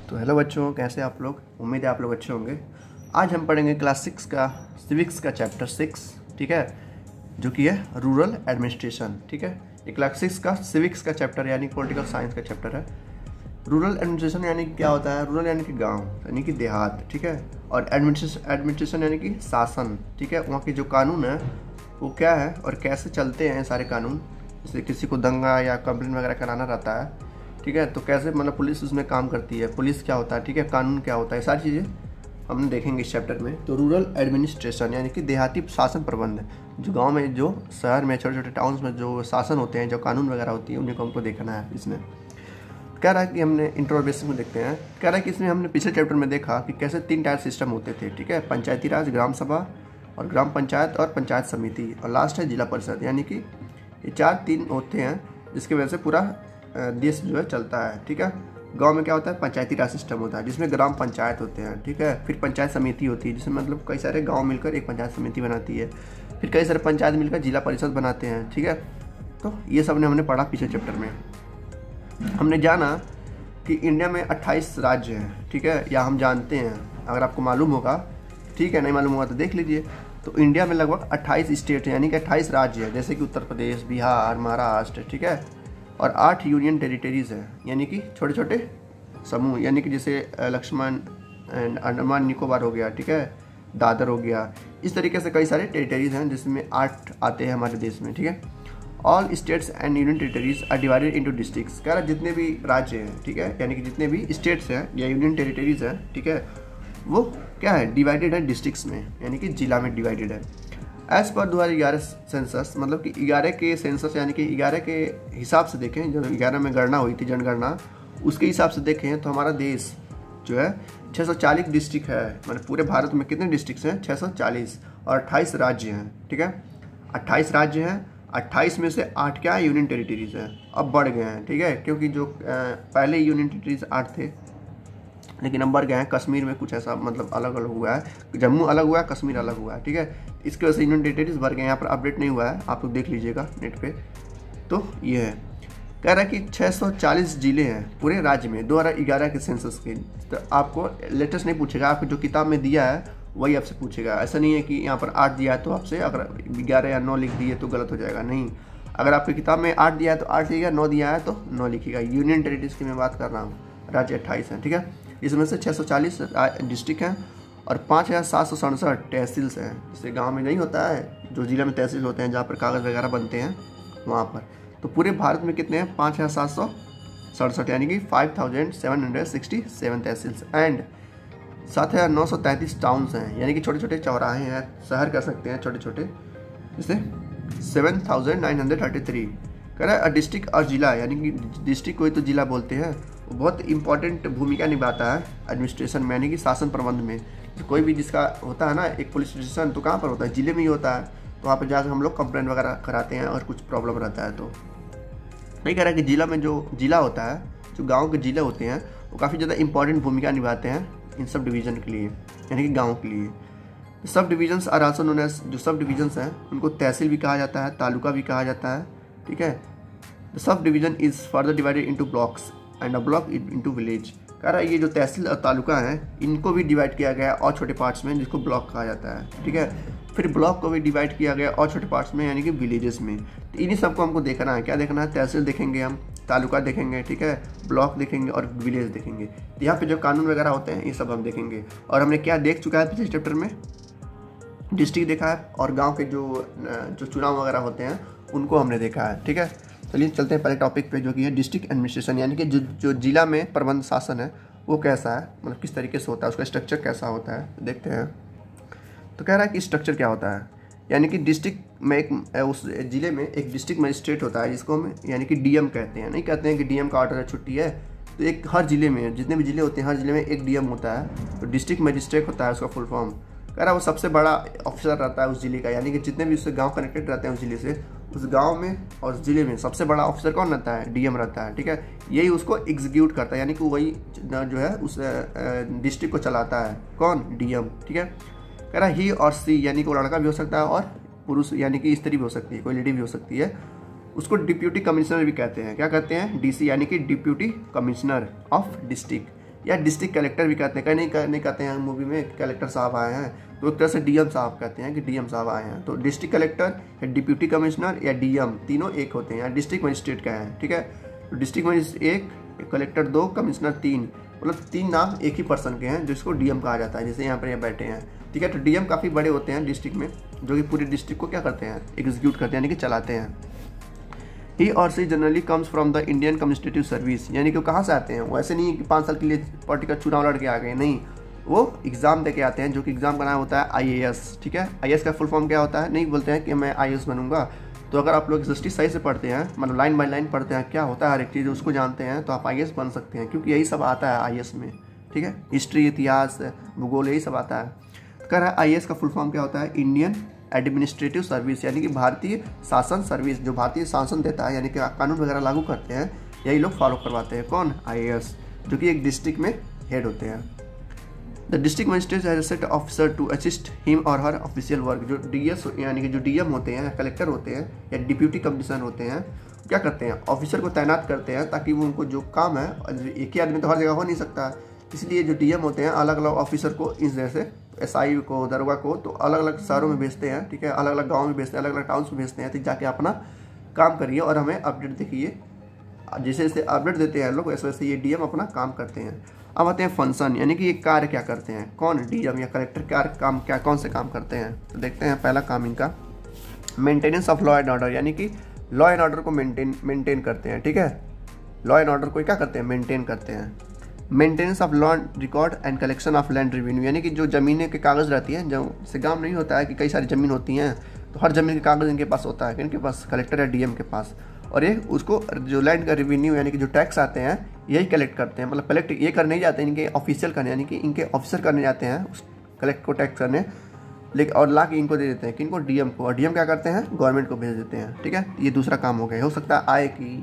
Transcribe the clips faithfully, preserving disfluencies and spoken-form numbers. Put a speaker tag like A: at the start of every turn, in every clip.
A: तो हेलो बच्चों, कैसे आप लोग। उम्मीद है आप लोग अच्छे होंगे। आज हम पढ़ेंगे क्लास सिक्स का सिविक्स का चैप्टर सिक्स, ठीक है, जो कि है रूरल एडमिनिस्ट्रेशन। ठीक है, ये क्लास सिक्स का सिविक्स का चैप्टर यानी पॉलिटिकल साइंस का चैप्टर है। रूरल एडमिनिस्ट्रेशन यानी क्या होता है? रूरल यानी कि गांव, यानी कि देहात, ठीक है। और एडमिनिस्ट्रेशन एडमिनिस्ट्रेशन यानी कि शासन, ठीक है। वहाँ के जो कानून है वो क्या है और कैसे चलते हैं सारे कानून। जैसे किसी को दंगा या कंप्लेंट वगैरह कराना रहता है, ठीक है, तो कैसे मतलब पुलिस उसमें काम करती है, पुलिस क्या होता है, ठीक है, कानून क्या होता है, सारी चीज़ें हम देखेंगे इस चैप्टर में। तो रूरल एडमिनिस्ट्रेशन यानी कि देहाती शासन प्रबंध, जो गांव में, जो शहर में, छोटे छोटे टाउन्स में जो शासन होते हैं, जो कानून वगैरह होती है, उन्हीं को हमको देखना है। इसमें कह रहा है कि हमने इंट्रोडक्शन में देखते हैं, कह रहा है कि इसमें हमने पिछले चैप्टर में देखा कि कैसे तीन टायर सिस्टम होते थे, ठीक है, पंचायती राज, ग्राम सभा और ग्राम पंचायत और पंचायत समिति, और लास्ट है जिला परिषद। यानी कि ये चार तीन होते हैं जिसकी वजह से पूरा देश जो है चलता है, ठीक है। गांव में क्या होता है? पंचायती राज सिस्टम होता है जिसमें ग्राम पंचायत होते हैं, ठीक है। फिर पंचायत समिति होती है जिसमें मतलब कई सारे गांव मिलकर एक पंचायत समिति बनाती है। फिर कई सारे पंचायत मिलकर जिला परिषद बनाते हैं, ठीक है। तो ये सब ने हमने पढ़ा पिछले चैप्टर में। हमने जाना कि इंडिया में अट्ठाईस राज्य हैं, ठीक है, या हम जानते हैं, अगर आपको मालूम होगा ठीक है, नहीं मालूम होगा तो देख लीजिए। तो इंडिया में लगभग अट्ठाईस स्टेट हैं, यानी कि अट्ठाईस राज्य हैं, जैसे कि उत्तर प्रदेश, बिहार, महाराष्ट्र, ठीक है, और आठ यूनियन टेरिटरीज हैं, यानी कि छोटे छोटे समूह, यानी कि जैसे लक्ष्मण एंड अंडमान निकोबार हो गया, ठीक है, दादर हो गया, इस तरीके से कई सारे टेरिटरीज हैं जिसमें आठ आते हैं हमारे देश में, ठीक है। All states and union territories are divided into districts. कह रहा है जितने भी राज्य हैं, ठीक है, यानी कि जितने भी स्टेट्स हैं या यूनियन टेरिटरीज हैं, ठीक है, वो क्या है? डिवाइडेड है डिस्ट्रिक्ट्स में, यानी कि जिला में डिवाइडेड है। एज पर दो हज़ार ग्यारह सेंसस, मतलब कि ग्यारह के सेंसस यानी कि ग्यारह के हिसाब से देखें, जो ग्यारह में गणना हुई थी, जनगणना, उसके हिसाब से देखें तो हमारा देश जो है छः सौ चालीस डिस्ट्रिक्ट है। मतलब पूरे भारत में कितने डिस्ट्रिक्ट हैं? छः सौ चालीस, और अट्ठाईस राज्य हैं, ठीक है, अट्ठाईस राज्य हैं। अट्ठाईस में से आठ क्या है? यूनियन टेरिटरीज हैं। अब बढ़ गए हैं, ठीक है, क्योंकि जो पहले यूनियन टेरिटरीज आठ थे, लेकिन अब बढ़ गए हैं। कश्मीर में कुछ ऐसा मतलब अलग अलग हुआ है, जम्मू अलग हुआ है, कश्मीर अलग हुआ है, ठीक है, इसकी वजह से यूनियन टेरिटरीज बढ़ गए हैं। यहाँ पर अपडेट नहीं हुआ है, आप लोग देख लीजिएगा नेट पे। तो ये है, कह रहा है कि छः सौ चालीस जिले हैं पूरे राज्य में दो हज़ार ग्यारह के सेंसस के। तो आपको लेटेस्ट नहीं पूछेगा, आपको जो किताब में दिया है वही आपसे पूछेगा। ऐसा नहीं है कि यहाँ पर आठ दिया है तो आपसे अगर ग्यारह या नौ लिख दिए तो गलत हो जाएगा, नहीं। अगर आपकी किताब में आठ दिया है तो आठ लिखेगा, नौ दिया है तो नौ लिखेगा। यूनियन टेरिटरीज की मैं बात कर रहा हूँ, राज्य अट्ठाईस हैं, ठीक है। इसमें से छः सौ चालीस डिस्ट्रिक्ट हैं और पाँच हज़ार सात सौ सड़सठ तहसील्स हैं। जैसे गांव में नहीं होता है, जो जिला में तहसील होते हैं जहाँ पर कागज़ वगैरह बनते हैं, वहाँ पर। तो पूरे भारत में कितने हैं? पाँच हज़ार सात सौ सड़सठ, यानी कि five thousand seven hundred sixty seven tehsils and सात हज़ार नौ सौ तैंतीस टाउन्स हैं, यानी कि छोटे छोटे चौराहे हैं, शहर कह सकते हैं छोटे छोटे, जैसे seven thousand nine hundred thirty three. कह रहा है डिस्ट्रिक्ट और जिला, यानी कि डिस्ट्रिक्ट को ही तो जिला बोलते हैं, वो बहुत इंपॉर्टेंट भूमिका निभाता है एडमिनिस्ट्रेशन में, यानी कि शासन प्रबंध में। तो कोई भी जिसका होता है ना एक पुलिस स्टेशन, तो कहाँ पर होता है? जिले में ही होता है। तो वहाँ पर जाकर हम लोग कंप्लेंट वगैरह कराते हैं और कुछ प्रॉब्लम रहता है। तो नहीं कह रहा है कि जिला में जो जिला होता है, जो गाँव के जिले होते हैं, वो काफ़ी ज़्यादा इंपॉर्टेंट भूमिका निभाते हैं इन सब डिवीज़न के लिए, यानी कि गाँव के लिए। Sub divisions are also known as, जो सब डिवीजन्स हैं उनको तहसील भी कहा जाता है, तालुका भी कहा जाता है, ठीक है। The sub division is further divided into blocks and a block into village. कह रहा है ये जो तहसील और तालुका हैं इनको भी डिवाइड किया गया और छोटे पार्ट्स में, जिसको ब्लॉक कहा जाता है, ठीक है। फिर ब्लॉक को भी डिवाइड किया गया और छोटे पार्ट्स में, यानी कि विलेजेस में। तो इन्हीं सबको हमको देखना है। क्या देखना है? तहसील देखेंगे हम, तालुका देखेंगे, ठीक है, ब्लॉक देखेंगे और विलेज देखेंगे। यहाँ पे जो कानून वगैरह होते हैं ये सब हम देखेंगे। और हमने क्या देख चुका है पिछले चैप्टर में? डिस्ट्रिक्ट देखा है और गांव के जो जो चुनाव वगैरह होते हैं उनको हमने देखा है, ठीक है। चलिए चलते हैं पहले टॉपिक पे, जो कि है डिस्ट्रिक्ट एडमिनिस्ट्रेशन, यानी कि जो जो जिला में प्रबंध शासन है वो कैसा है, मतलब किस तरीके से होता है, उसका स्ट्रक्चर कैसा होता है, देखते हैं। तो कह रहा है कि स्ट्रक्चर क्या होता है, यानी कि डिस्ट्रिक्ट में एक, उस जिले में एक डिस्ट्रिक्ट मजिस्ट्रेट होता है, जिसको हम यानी कि डीएम कहते हैं। नहीं कहते हैं कि डीएम का ऑर्डर है, छुट्टी है, तो एक हर जिले में, जितने भी जिले होते हैं, हर जिले में एक डीएम होता है। तो डिस्ट्रिक्ट मजिस्ट्रेट होता है उसका फुल फॉर्म। कह रहा है वो सबसे बड़ा ऑफिसर रहता है उस जिले का, यानी कि जितने भी उससे गांव कनेक्टेड रहते हैं उस जिले से, उस गांव में और उस जिले में सबसे बड़ा ऑफिसर कौन रहता है? डीएम रहता है, ठीक है। यही उसको एग्जीक्यूट करता है, यानी कि वही जो है उस डिस्ट्रिक्ट को चलाता है, कौन? डीएम, ठीक है। कह रहा है ही और सी, यानी कि वो लड़का भी हो सकता है और पुरुष, यानी कि स्त्री भी हो सकती है, कोई लेडी भी हो सकती है। उसको डिप्यूटी कमिश्नर भी कहते हैं। क्या कहते हैं? डीसी, यानी कि डिप्यूटी कमिश्नर ऑफ डिस्ट्रिक्ट। या डिस्ट्रिक्ट कलेक्टर भी कहते हैं, कहीं नहीं नहीं कहते हैं मूवी में कलेक्टर साहब आए हैं, तो एक तरह से डीएम साहब कहते हैं कि डीएम साहब आए हैं। तो डिस्ट्रिक्ट कलेक्टर या डिप्यूटी कमिश्नर या डीएम तीनों एक होते हैं, या डिस्ट्रिक्ट मजिस्ट्रेट का है, ठीक है। तो डिस्ट्रिक्ट मजिस्ट्रेट एक, कलेक्टर दो, कमिश्नर तीन, मतलब तीन नाम एक ही पर्सन के हैं जिसको डीएम कहा जाता है, जैसे यहाँ पर ये बैठे हैं, ठीक है। तो डीएम काफ़ी बड़े होते हैं डिस्ट्रिक्ट में, जो कि पूरे डिस्ट्रिक्ट को क्या करते हैं, एग्जीक्यूट करते हैं, यानी कि चलाते हैं। He or she generally comes from the Indian administrative service, यानी कि वो कहाँ से आते हैं, वो ऐसे नहीं कि पाँच साल के लिए पार्टी का चुनाव लड़ के आ गए, नहीं, वो एग्जाम दे के आते हैं, जो कि एग्जाम का नाम होता है आईएएस, ठीक है। आईएएस का फुल फॉर्म क्या होता है, नहीं बोलते हैं कि मैं आईएएस बनूंगा। तो अगर आप लोग हिस्ट्री सही से पढ़ते हैं, मतलब लाइन बाय लाइन पढ़ते हैं क्या होता है हर एक चीज़ उसको जानते हैं, तो आप आईएएस बन सकते हैं, क्योंकि यही सब आता है आईएएस में, ठीक है। हिस्ट्री, इतिहास, भूगोल, यही सब आता है। कह रहा है आईएएस का फुल फॉर्म क्या होता है, इंडियन एडमिनिस्ट्रेटिव सर्विस, यानी कि भारतीय शासन सर्विस, जो भारतीय शासन देता है, यानी कि कानून वगैरह लागू करते हैं, यही लोग फॉलो करवाते हैं। कौन, आईएएस, जो कि एक डिस्ट्रिक्ट में हेड होते हैं। The district magistrate has a set officer to assist him or her official work, जो डीएस यानी कि जो डीएम होते हैं, कलेक्टर होते हैं या डिप्यूटी कमिश्नर होते हैं, क्या करते हैं, ऑफिसर को तैनात करते हैं ताकि वो उनको जो काम है, एक ही आदमी तो हर जगह हो नहीं सकता, इसलिए जो डीएम होते हैं अलग अलग ऑफिसर को, इस जैसे एसआई को, दरोगा को, तो अलग अलग शहरों में भेजते हैं, ठीक है, अलग अलग गाँव में भेजते हैं, अलग अलग टाउन्स में भेजते हैं, तो जाके अपना काम करिए और हमें अपडेट देखिए। जैसे जैसे अपडेट देते हैं लोग, वैसे वैसे ये डीएम अपना काम करते हैं। अब आते हैं फंक्शन, यानी कि ये कार्य क्या करते हैं, कौन, डीएम या कलेक्टर कार्य काम क्या कौन से काम करते हैं, तो देखते हैं। पहला काम इनका maintenance of law and order, यानी कि लॉ एंड ऑर्डर को मेंटेन मेंटेन करते हैं, ठीक है। लॉ एंड ऑर्डर को क्या करते हैं, मेंटेन करते हैं। Maintenance of law record and collection of land revenue, यानी कि जो ज़मीनें के कागज़ रहती हैं, जो से गाँव नहीं होता है कि कई सारी ज़मीन होती हैं, तो हर ज़मीन के कागज़ इनके पास होता है, इनके पास, कलेक्टर या डीएम के पास, और ये उसको जो लैंड का रेवेन्यू यानी कि जो टैक्स आते हैं यही कलेक्ट करते हैं, मतलब कलेक्ट ये करने ही जाते हैं, इनके ऑफिशियल करने, यानी कि इनके ऑफिसर करने जाते हैं उस कलेक्ट को टैक्स करने, लेकिन और ला के इनको दे देते हैं, कि इनको डीएम को, और डीएम क्या करते हैं, गवर्नमेंट को भेज देते हैं, ठीक है। ये दूसरा काम हो गया। हो सकता है आए कि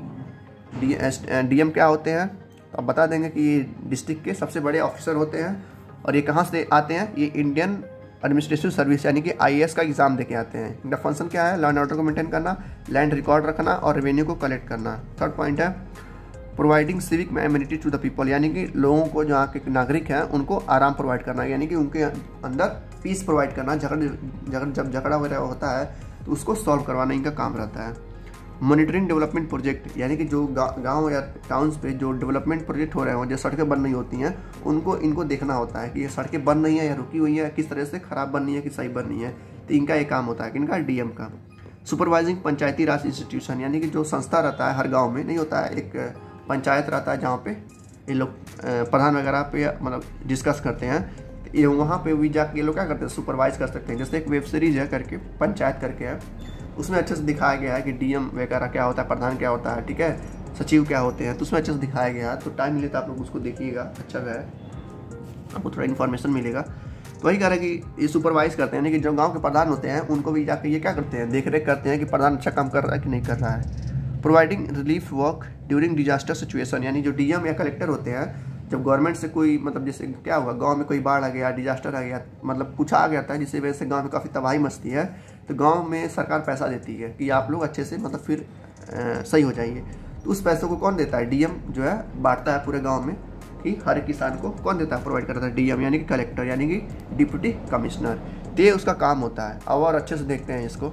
A: डी डीएम क्या होते हैं, तो आप बता देंगे कि ये डिस्ट्रिक्ट के सबसे बड़े ऑफिसर होते हैं, और ये कहाँ से आते हैं, ये इंडियन एडमिनिस्ट्रेटिव सर्विस यानी कि आईएएस का एग्जाम देके आते हैं। इनका फंक्शन क्या है, लॉ एंड ऑर्डर को मेंटेन करना, लैंड रिकॉर्ड रखना और रेवेन्यू को कलेक्ट करना। थर्ड पॉइंट है providing civic amenity to the people, यानी कि लोगों को, जो यहाँ के नागरिक हैं, उनको आराम प्रोवाइड करना, यानी कि उनके अंदर पीस प्रोवाइड करना, झगड़ झगड़ जब झगड़ा वगैरह होता है तो उसको सॉल्व करवाना इनका काम रहता है। मॉनिटरिंग डेवलपमेंट प्रोजेक्ट, यानी कि जो गांव या टाउन्स पे जो डेवलपमेंट प्रोजेक्ट हो रहे हैं, जो सड़कें बन रही होती हैं, उनको इनको देखना होता है कि ये सड़कें बन रही हैं या रुकी हुई है, किस तरह से ख़राब बन रही है कि सही बन रही है, तो इनका ये काम होता है कि इनका डीएम का। सुपरवाइजिंग पंचायती राज इंस्टीट्यूशन, यानी कि जो संस्था रहता है हर गाँव में, नहीं होता है, एक पंचायत रहता है जहाँ पे ये लोग प्रधान वगैरह पे मतलब डिस्कस करते हैं, ये वहाँ पे भी जाके ये लोग क्या करते हैं, सुपरवाइज कर सकते हैं। जैसे एक वेब सीरीज़ है करके, पंचायत करके है, उसमें अच्छे से दिखाया गया है कि डीएम वगैरह क्या होता है, प्रधान क्या होता है, ठीक है, सचिव क्या होते हैं, तो उसमें अच्छे से दिखाया गया है। तो टाइम मिले तो आप लोग उसको देखिएगा, अच्छा है, आपको थोड़ा इन्फॉर्मेशन मिलेगा। तो वही कह रहा है कि ये सुपरवाइज करते हैं, यानी कि जो गाँव के प्रधान होते हैं उनको भी जाकर ये क्या करते हैं, देख रेख करते हैं कि प्रधान अच्छा काम कर रहा है कि नहीं कर रहा है। Providing relief work during disaster situation, यानी जो डीएम या कलेक्टर होते हैं, जब गवर्नमेंट से कोई मतलब जैसे क्या हुआ, गांव में कोई बाढ़ आ गया, डिजास्टर आ गया, मतलब कुछ आ गया था जिससे वजह से गांव में काफ़ी तबाही मचती है, तो गांव में सरकार पैसा देती है कि आप लोग अच्छे से मतलब फिर आ, सही हो जाइए। तो उस पैसों को कौन देता है, डीएम जो है बांटता है पूरे गाँव में, कि हर एक किसान को कौन देता है, प्रोवाइड करता है डीएम, यानी कि कलेक्टर, यानी कि डिप्यूटी कमिश्नर। तो ये उसका काम होता है। अब और अच्छे से देखते हैं इसको,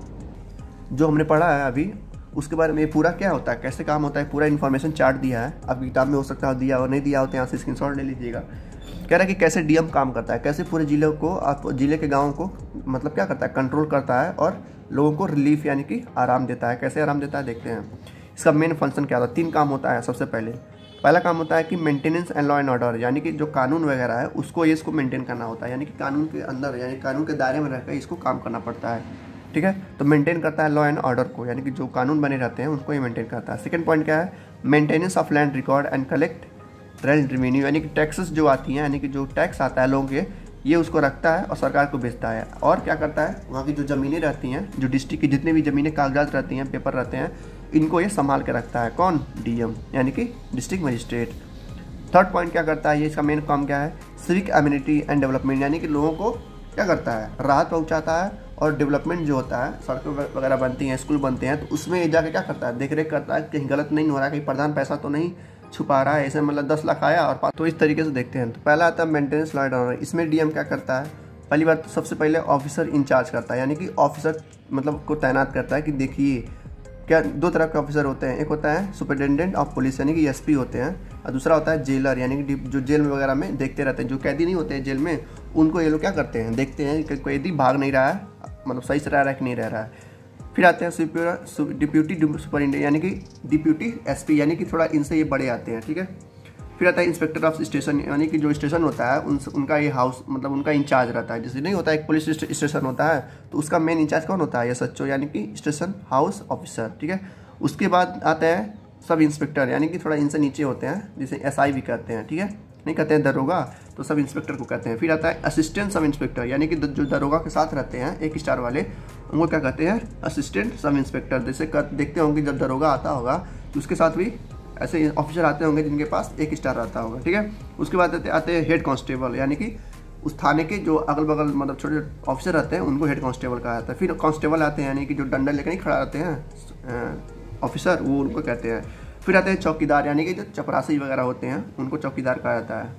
A: जो हमने पढ़ा है अभी उसके बारे में पूरा क्या होता है, कैसे काम होता है, पूरा इन्फॉर्मेशन चार्ट दिया है। अब किताब में हो सकता है दिया और नहीं दिया होता है, यहाँ से स्क्रीनशॉट ले लीजिएगा। कह रहा है कि कैसे डीएम काम करता है, कैसे पूरे जिले को, आप जिले के गाँव को मतलब क्या करता है, कंट्रोल करता है और लोगों को रिलीफ यानी कि आराम देता है। कैसे आराम देता है देखते हैं। इसका मेन फंक्शन क्या होता है, तीन काम होता है। सबसे पहले पहला काम होता है कि maintenance and law and order, यानी कि जो कानून वगैरह है उसको ये इसको मेंटेन करना होता है, यानी कि कानून के अंदर यानी कानून के दायरे में रहकर इसको काम करना पड़ता है, ठीक है। तो मेंटेन करता है लॉ एंड ऑर्डर को, यानी कि जो कानून बने रहते हैं उनको ये मेंटेन करता है। सेकंड पॉइंट क्या है, maintenance of land record and collect land revenue, यानी कि टैक्सेस जो आती हैं, यानी कि जो टैक्स आता है लोगों के, ये उसको रखता है और सरकार को भेजता है। और क्या करता है, वहाँ की जो ज़मीनें रहती हैं, जो डिस्ट्रिक्ट की जितनी भी ज़मीनें, कागजात रहती हैं, पेपर रहते हैं, इनको ये संभाल के रखता है। कौन, डीएम, यानी कि डिस्ट्रिक्ट मजिस्ट्रेट। थर्ड पॉइंट क्या करता है, ये इसका मेन काम क्या है, सिविक एमिनिटी एंड डेवलपमेंट, यानी कि लोगों को क्या करता है, राहत पहुँचाता है और डेवलपमेंट जो होता है, सड़कें वगैरह बनती हैं, स्कूल बनते हैं, तो उसमें जाके क्या करता है, देख रेख करता है कहीं गलत नहीं हो रहा है, कहीं प्रधान पैसा तो नहीं छुपा रहा है, ऐसे मतलब दस लाख आया और पाँच, तो इस तरीके से देखते हैं। तो पहला आता है मेंटेनेंस लॉ एंड ऑर्डर। इसमें डीएम क्या करता है, पहली बात तो सबसे पहले ऑफिसर इंचार्ज करता है, यानी कि ऑफिसर मतलब को तैनात करता है कि देखिए क्या दो तरह के ऑफिसर होते हैं, एक होता है सुपरिटेंडेंट ऑफ पुलिस यानी कि एसपी होते हैं, और दूसरा होता है जेलर यानी कि जो जेल में वगैरह में देखते रहते हैं, जो कैदी नहीं होते हैं जेल में, उनको ये लोग क्या करते हैं, देखते हैं कि कैदी भाग नहीं रहा है, मतलब सही से रह रहा है कि नहीं रह रहा है। फिर आते हैं सुपर डिप्यूटी सुपरिटेंडेंट यानी कि डिप्यूटी एसपी यानी कि थोड़ा इनसे ये बड़े आते हैं, ठीक है। फिर आता है इंस्पेक्टर ऑफ स्टेशन यानी कि जो स्टेशन होता है उन उनका ये हाउस मतलब उनका इंचार्ज रहता है। जैसे नहीं होता है एक पुलिस स्टेशन होता है तो उसका मेन इंचार्ज कौन होता है, एसएचओ यानी कि स्टेशन हाउस ऑफिसर, ठीक है। उसके बाद आता है सब इंस्पेक्टर यानी कि थोड़ा इनसे नीचे होते हैं, जिसे एसआई भी कहते हैं, ठीक है, नहीं कहते हैं दरोगा, तो सब इंस्पेक्टर को कहते हैं। फिर आता है असिस्टेंट सब इंस्पेक्टर यानी कि जो दरोगा के साथ रहते हैं एक स्टार वाले, उनको क्या कहते हैं, असिस्टेंट सब इंस्पेक्टर। जैसे देखते होंगे जब दरोगा आता होगा तो उसके साथ भी ऐसे ऑफिसर आते होंगे जिनके पास एक स्टार रहता होगा, ठीक है। उसके बाद आते आते हैं हेड कांस्टेबल यानी कि उस थाने के जो अगल बगल मतलब छोटे छोटे ऑफिसर रहते हैं उनको हेड कांस्टेबल कहा जाता है। फिर कांस्टेबल आते हैं यानी कि जो डंडा लेकर नहीं खड़ा रहते हैं ऑफिसर, वो उनको कहते हैं। फिर आते हैं चौकीदार यानी कि जो चपरासी वगैरह होते हैं उनको चौकीदार कहा जाता है,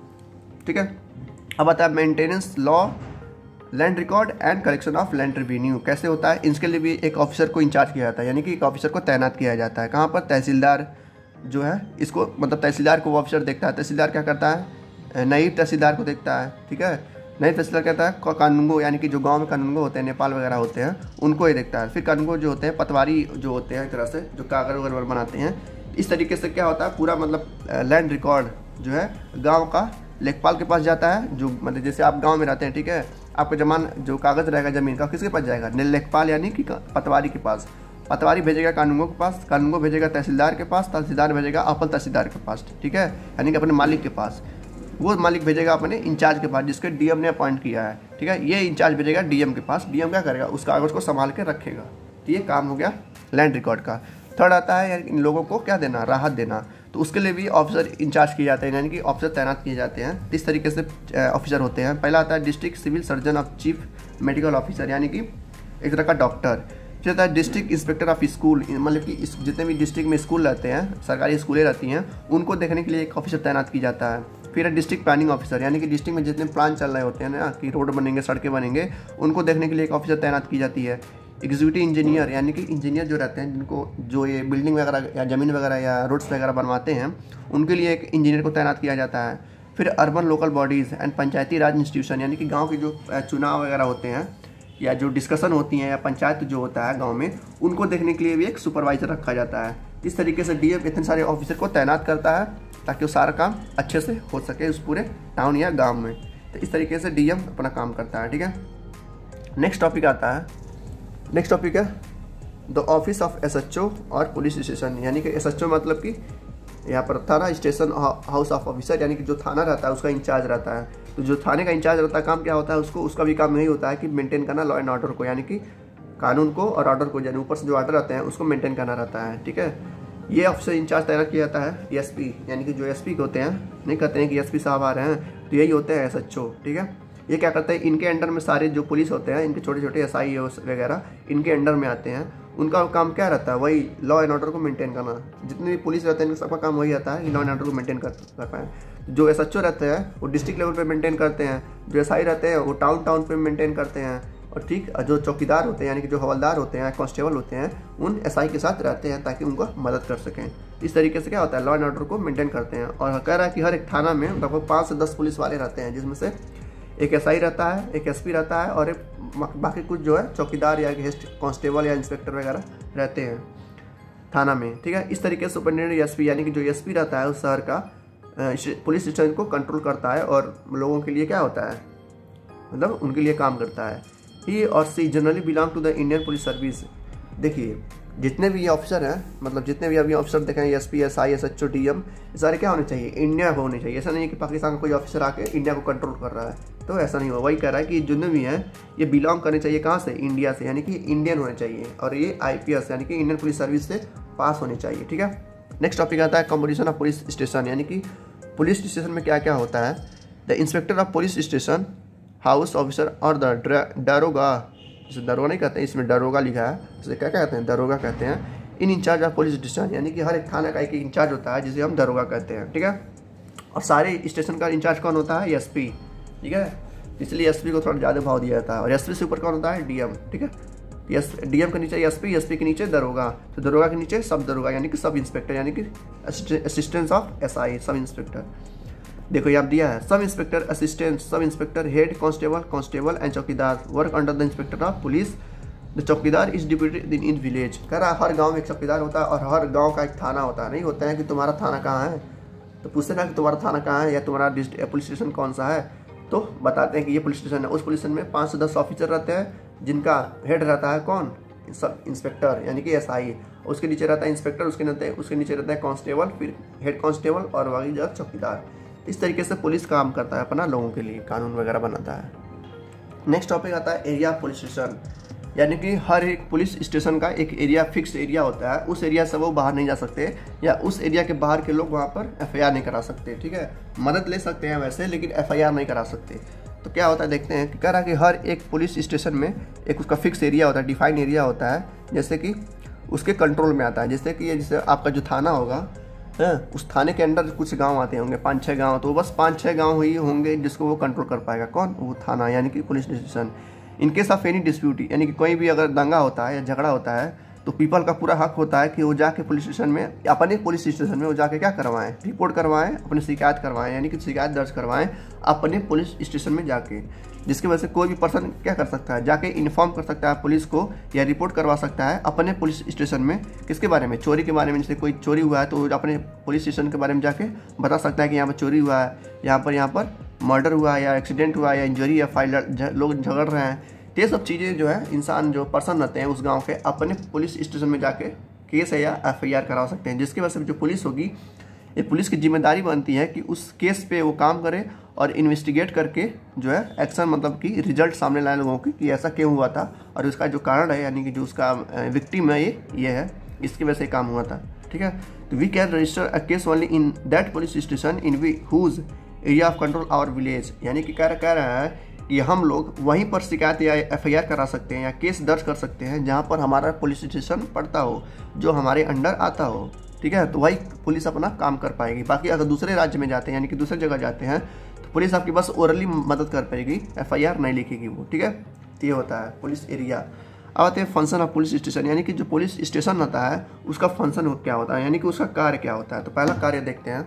A: ठीक है। अब आता है maintenance law land record and collection of land revenue. कैसे होता है, इसके लिए भी एक ऑफिसर को इंचार्ज किया जाता है यानी कि एक ऑफिसर को तैनात किया जाता है। कहाँ पर, तहसीलदार जो है इसको मतलब तहसीलदार को वो ऑफिसर देखता है। तहसीलदार क्या करता है, नायब तहसीलदार को देखता है, ठीक है। नायब तहसीलदार कहता है कानूनगो यानी कि जो गांव में कानूनगो होते हैं, नेपाल वगैरह होते हैं, उनको ही देखता है। फिर कानूनगो जो होते हैं पटवारी जो होते हैं एक तरह से जो कागज वगैरह बनाते हैं। इस तरीके से क्या होता है पूरा मतलब लैंड रिकॉर्ड जो है गाँव का लेखपाल के पास जाता है, जो मतलब जैसे आप गाँव में रहते हैं, ठीक है, आपका जमान जो कागज़ रहेगा ज़मीन का किसके पास जाएगा, लेखपाल यानी कि पटवारी के पास। पटवारी भेजेगा कानूनगो के पास, कानूनगो भेजेगा तहसीलदार के पास, तहसीलदार भेजेगा अपर तहसीलदार के पास, ठीक है, यानी कि अपने मालिक के पास। वो मालिक भेजेगा अपने इंचार्ज के पास जिसके डीएम ने अपॉइंट किया है, ठीक है। ये इंचार्ज भेजेगा डीएम के पास, डीएम क्या करेगा, उस कागज़ को संभाल के रखेगा। तो ये काम हो गया लैंड रिकॉर्ड का। थर्ड आता है इन लोगों को क्या देना, राहत देना। तो उसके लिए भी ऑफिसर इंचार्ज किए जाते हैं यानी कि ऑफिसर तैनात किए जाते हैं। इस तरीके से ऑफिसर होते हैं। पहला आता है district civil surgeon of chief medical officer यानी कि एक तरह का डॉक्टर। फिर आता है डिस्ट्रिक्ट इंस्पेक्टर ऑफ स्कूल, मतलब कि इस जितने भी डिस्ट्रिक्ट में स्कूल रहते हैं, सरकारी स्कूलें रहती हैं, उनको देखने के लिए एक ऑफिसर तैनात की जाता है। फिर है डिस्ट्रिक्ट प्लानिंग ऑफिसर यानी कि डिस्ट्रिक्ट में जितने प्लान चल रहे होते हैं ना कि रोड बनेंगे, सड़कें बनेंगे, उनको देखने के लिए एक ऑफिसर तैनात की जाती है। एग्जीक्यूटिव इंजीनियर यानी कि इंजीनियर जो रहते हैं जिनको जो ये बिल्डिंग वगैरह या ज़मीन वगैरह या रोड्स वगैरह बनवाते हैं, उनके लिए एक इंजीनियर को तैनात किया जाता है। फिर urban local bodies and Panchayati Raj institution यानी कि गांव के जो चुनाव वगैरह होते हैं या जो डिस्कशन होती हैं या पंचायत जो होता है गांव में, उनको देखने के लिए भी एक सुपरवाइजर रखा जाता है। इस तरीके से डीएम इतने सारे ऑफिसर को तैनात करता है ताकि वो सारा काम अच्छे से हो सके उस पूरे टाउन या गाँव में। तो इस तरीके से डीएम अपना काम करता है, ठीक है। नेक्स्ट टॉपिक आता है, नेक्स्ट टॉपिक है द ऑफिस ऑफ एसएचओ और पुलिस स्टेशन यानी कि एसएचओ मतलब कि यहाँ पर थाना स्टेशन हाउस ऑफ ऑफिसर यानी कि जो थाना रहता है उसका इंचार्ज रहता है। तो जो थाने का इंचार्ज रहता है काम क्या होता है उसको, उसका भी काम यही होता है कि मेंटेन करना लॉ एंड ऑर्डर को, यानी कि कानून को और ऑर्डर को, यानी ऊपर से जो ऑर्डर रहते हैं उसको मेंटेन करना रहता है, ठीक है। ये ऑफिसर इंचार्ज तैनात किया जाता है एसपी यानी कि जो एसपी होते हैं, नहीं कहते हैं कि एसपी साहब आ रहे हैं, तो यही होते हैं एसएचओ, ठीक है। ये क्या करते हैं, इनके अंडर में सारे जो पुलिस होते हैं, इनके छोटे छोटे एसआई वगैरह इनके अंडर में आते हैं। उनका काम क्या रहता है, वही लॉ एंड ऑर्डर को मेंटेन करना। जितने भी पुलिस रहते हैं इनका सबका काम वही रहता है कि लॉ एंड ऑर्डर को मेंटेन कर कर पाए। जो एसएचओ रहते हैं वो डिस्ट्रिक्ट लेवल पे मेंटेन करते हैं, जो एसआई रहते हैं वो टाउन टाउन पे मेंटेन करते हैं, और ठीक जो चौकीदार होते हैं यानी कि जो हवलदार होते हैं, कांस्टेबल होते हैं, उन एसआई के साथ रहते हैं ताकि उनको मदद कर सकें। इस तरीके से क्या होता है, लॉ एंड ऑर्डर को मेंटेन करते हैं। और कह रहा है कि हर एक थाना में लगभग पाँच से दस पुलिस वाले रहते हैं, जिसमें से एक एसआई रहता है, एक एसपी रहता है, और एक बाकी कुछ जो है चौकीदार या कांस्टेबल या इंस्पेक्टर वगैरह रहते हैं थाना में, ठीक है। इस तरीके से सुपरिटेंडेंट एसपी यानी कि जो एसपी रहता है उस शहर का पुलिस स्टेशन को कंट्रोल करता है और लोगों के लिए क्या होता है, मतलब उनके लिए काम करता है। He or she generally belong to the Indian police service. देखिए जितने भी ये ऑफिसर हैं, मतलब जितने भी अभी ऑफिसर देखें, S P S I S H O D M, ये सारे क्या होने चाहिए, इंडिया को होने चाहिए। ऐसा नहीं है कि पाकिस्तान का कोई ऑफिसर आके इंडिया को कंट्रोल कर रहा है, तो ऐसा नहीं हो। वही कह रहा है कि जितने भी हैं ये बिलोंग करने चाहिए कहाँ से, इंडिया से, यानी कि इंडियन होने चाहिए, और ये आई पी एस यानी कि इंडियन पुलिस सर्विस से पास होने चाहिए, ठीक है। नेक्स्ट टॉपिक आता है कंपोजिशन ऑफ पुलिस स्टेशन, यानी कि पुलिस स्टेशन में क्या क्या होता है। The inspector of police station house officer or the दारोगा, जैसे दरोगा नहीं कहते हैं, इसमें दरोगा लिखा है, जैसे क्या कहते हैं, दरोगा कहते हैं, in charge of police station, यानी कि हर एक थाना का एक इंचार्ज होता है जिसे हम दरोगा कहते हैं, ठीक है। और सारे स्टेशन का इंचार्ज कौन होता है? एसपी, ठीक है। इसलिए एसपी को थोड़ा ज़्यादा भाव दिया जाता है। और एसपी से ऊपर कौन होता है? डीएम, ठीक है। एस डीएम के नीचे एसपी, एसपी के नीचे दरोगा, तो दरोगा के नीचे सब दरोगा यानी कि सब इंस्पेक्टर, यानी कि assistant of SI, sub inspector. देखो ये आप दिया है, sub inspector, assistant, sub inspector, head constable, constable and chowkidar work under the inspector of police. The chowkidar is deputed in in village. कह रहा हर गांव में एक चौकीदार होता है और हर गांव का एक थाना होता है। नहीं होता है कि तुम्हारा थाना कहाँ है, तो पूछते ना कि तुम्हारा थाना कहाँ है या तुम्हारा पुलिस स्टेशन कौन सा है, तो बताते हैं कि ये पुलिस स्टेशन है। उस पुलिस स्टेशन में पाँच से दस ऑफिसर रहते हैं जिनका हेड रहता है कौन? सब इंस्पेक्टर यानी कि एसआई। उसके नीचे रहता है इंस्पेक्टर, उसके नीचे उसके नीचे रहता है कांस्टेबल, फिर हेड कांस्टेबल और बाकी जगह चौकीदार। इस तरीके से पुलिस काम करता है अपना, लोगों के लिए कानून वगैरह बनाता है। नेक्स्ट टॉपिक आता है एरिया पुलिस स्टेशन, यानी कि हर एक पुलिस स्टेशन का एक एरिया, फिक्स एरिया होता है। उस एरिया से वो बाहर नहीं जा सकते या उस एरिया के बाहर के लोग वहाँ पर एफआईआर नहीं करा सकते, ठीक है। मदद ले सकते हैं वैसे, लेकिन एफआईआर नहीं करा सकते। तो क्या होता है देखते हैं कि कह रहा कि हर एक पुलिस स्टेशन में एक उसका फिक्स एरिया होता है, डिफाइंड एरिया होता है, जैसे कि उसके कंट्रोल में आता है। जैसे कि ये जैसे आपका जो थाना होगा है, उस थाने के अंदर कुछ गांव आते होंगे, पाँच छः गांव, तो बस पाँच छः गांव ही होंगे जिसको वो कंट्रोल कर पाएगा। कौन? वो थाना यानी कि पुलिस स्टेशन। इनके साथ एनी डिस्प्यूट, यानी कि कोई भी अगर दंगा होता है या झगड़ा होता है तो पीपल का पूरा हक होता है कि वो जाके पुलिस स्टेशन में, अपने पुलिस स्टेशन में वो जाके क्या करवाएं? रिपोर्ट करवाएं, अपनी शिकायत करवाएं, यानी कि शिकायत दर्ज करवाएं अपने पुलिस स्टेशन में जाके। जिसकी वजह से कोई भी पर्सन क्या कर सकता है? जाके इन्फॉर्म कर सकता है पुलिस को या रिपोर्ट करवा सकता है अपने पुलिस स्टेशन में। किसके बारे में? चोरी के बारे में। जैसे कोई चोरी हुआ है तो अपने पुलिस स्टेशन के बारे में जाके बता सकता है कि यहाँ पर चोरी हुआ है, यहाँ पर यहाँ पर मर्डर हुआ है या एक्सीडेंट हुआ है या इंजरी या फाइल लोग झगड़ रहे हैं। ये सब चीज़ें जो है इंसान जो पर्सन रहते हैं उस गांव के अपने पुलिस स्टेशन में जाके केस है या एफआईआर करा सकते हैं। जिसकी वजह से जो पुलिस होगी, ये पुलिस की जिम्मेदारी बनती है कि उस केस पे वो काम करे और इन्वेस्टिगेट करके जो है एक्शन, मतलब कि रिजल्ट सामने लाए लोगों की कि ऐसा क्यों हुआ था और उसका जो कारण है, यानी कि जो उसका विक्टिम है ये ये है, इसकी वजह से काम हुआ था, ठीक है। तो we can register a case only in that police station in we whose area of control our village. यानी कि कह कह रहा है कि हम लोग वहीं पर शिकायत या एफआईआर करा सकते हैं या केस दर्ज कर सकते हैं जहां पर हमारा पुलिस स्टेशन पड़ता हो, जो हमारे अंडर आता हो, ठीक है। तो वही पुलिस अपना काम कर पाएगी। बाकी अगर दूसरे राज्य में जाते हैं यानी कि दूसरी जगह जाते हैं तो पुलिस आपकी बस ओरली मदद कर पाएगी, एफआईआर नहीं लिखेगी वो, ठीक है। तो ये होता है पुलिस एरिया। अब आते हैं फंक्शन ऑफ पुलिस स्टेशन, यानी कि जो पुलिस स्टेशन होता है उसका फंक्शन क्या होता है, यानी कि उसका कार्य क्या होता है। तो पहला कार्य देखते हैं।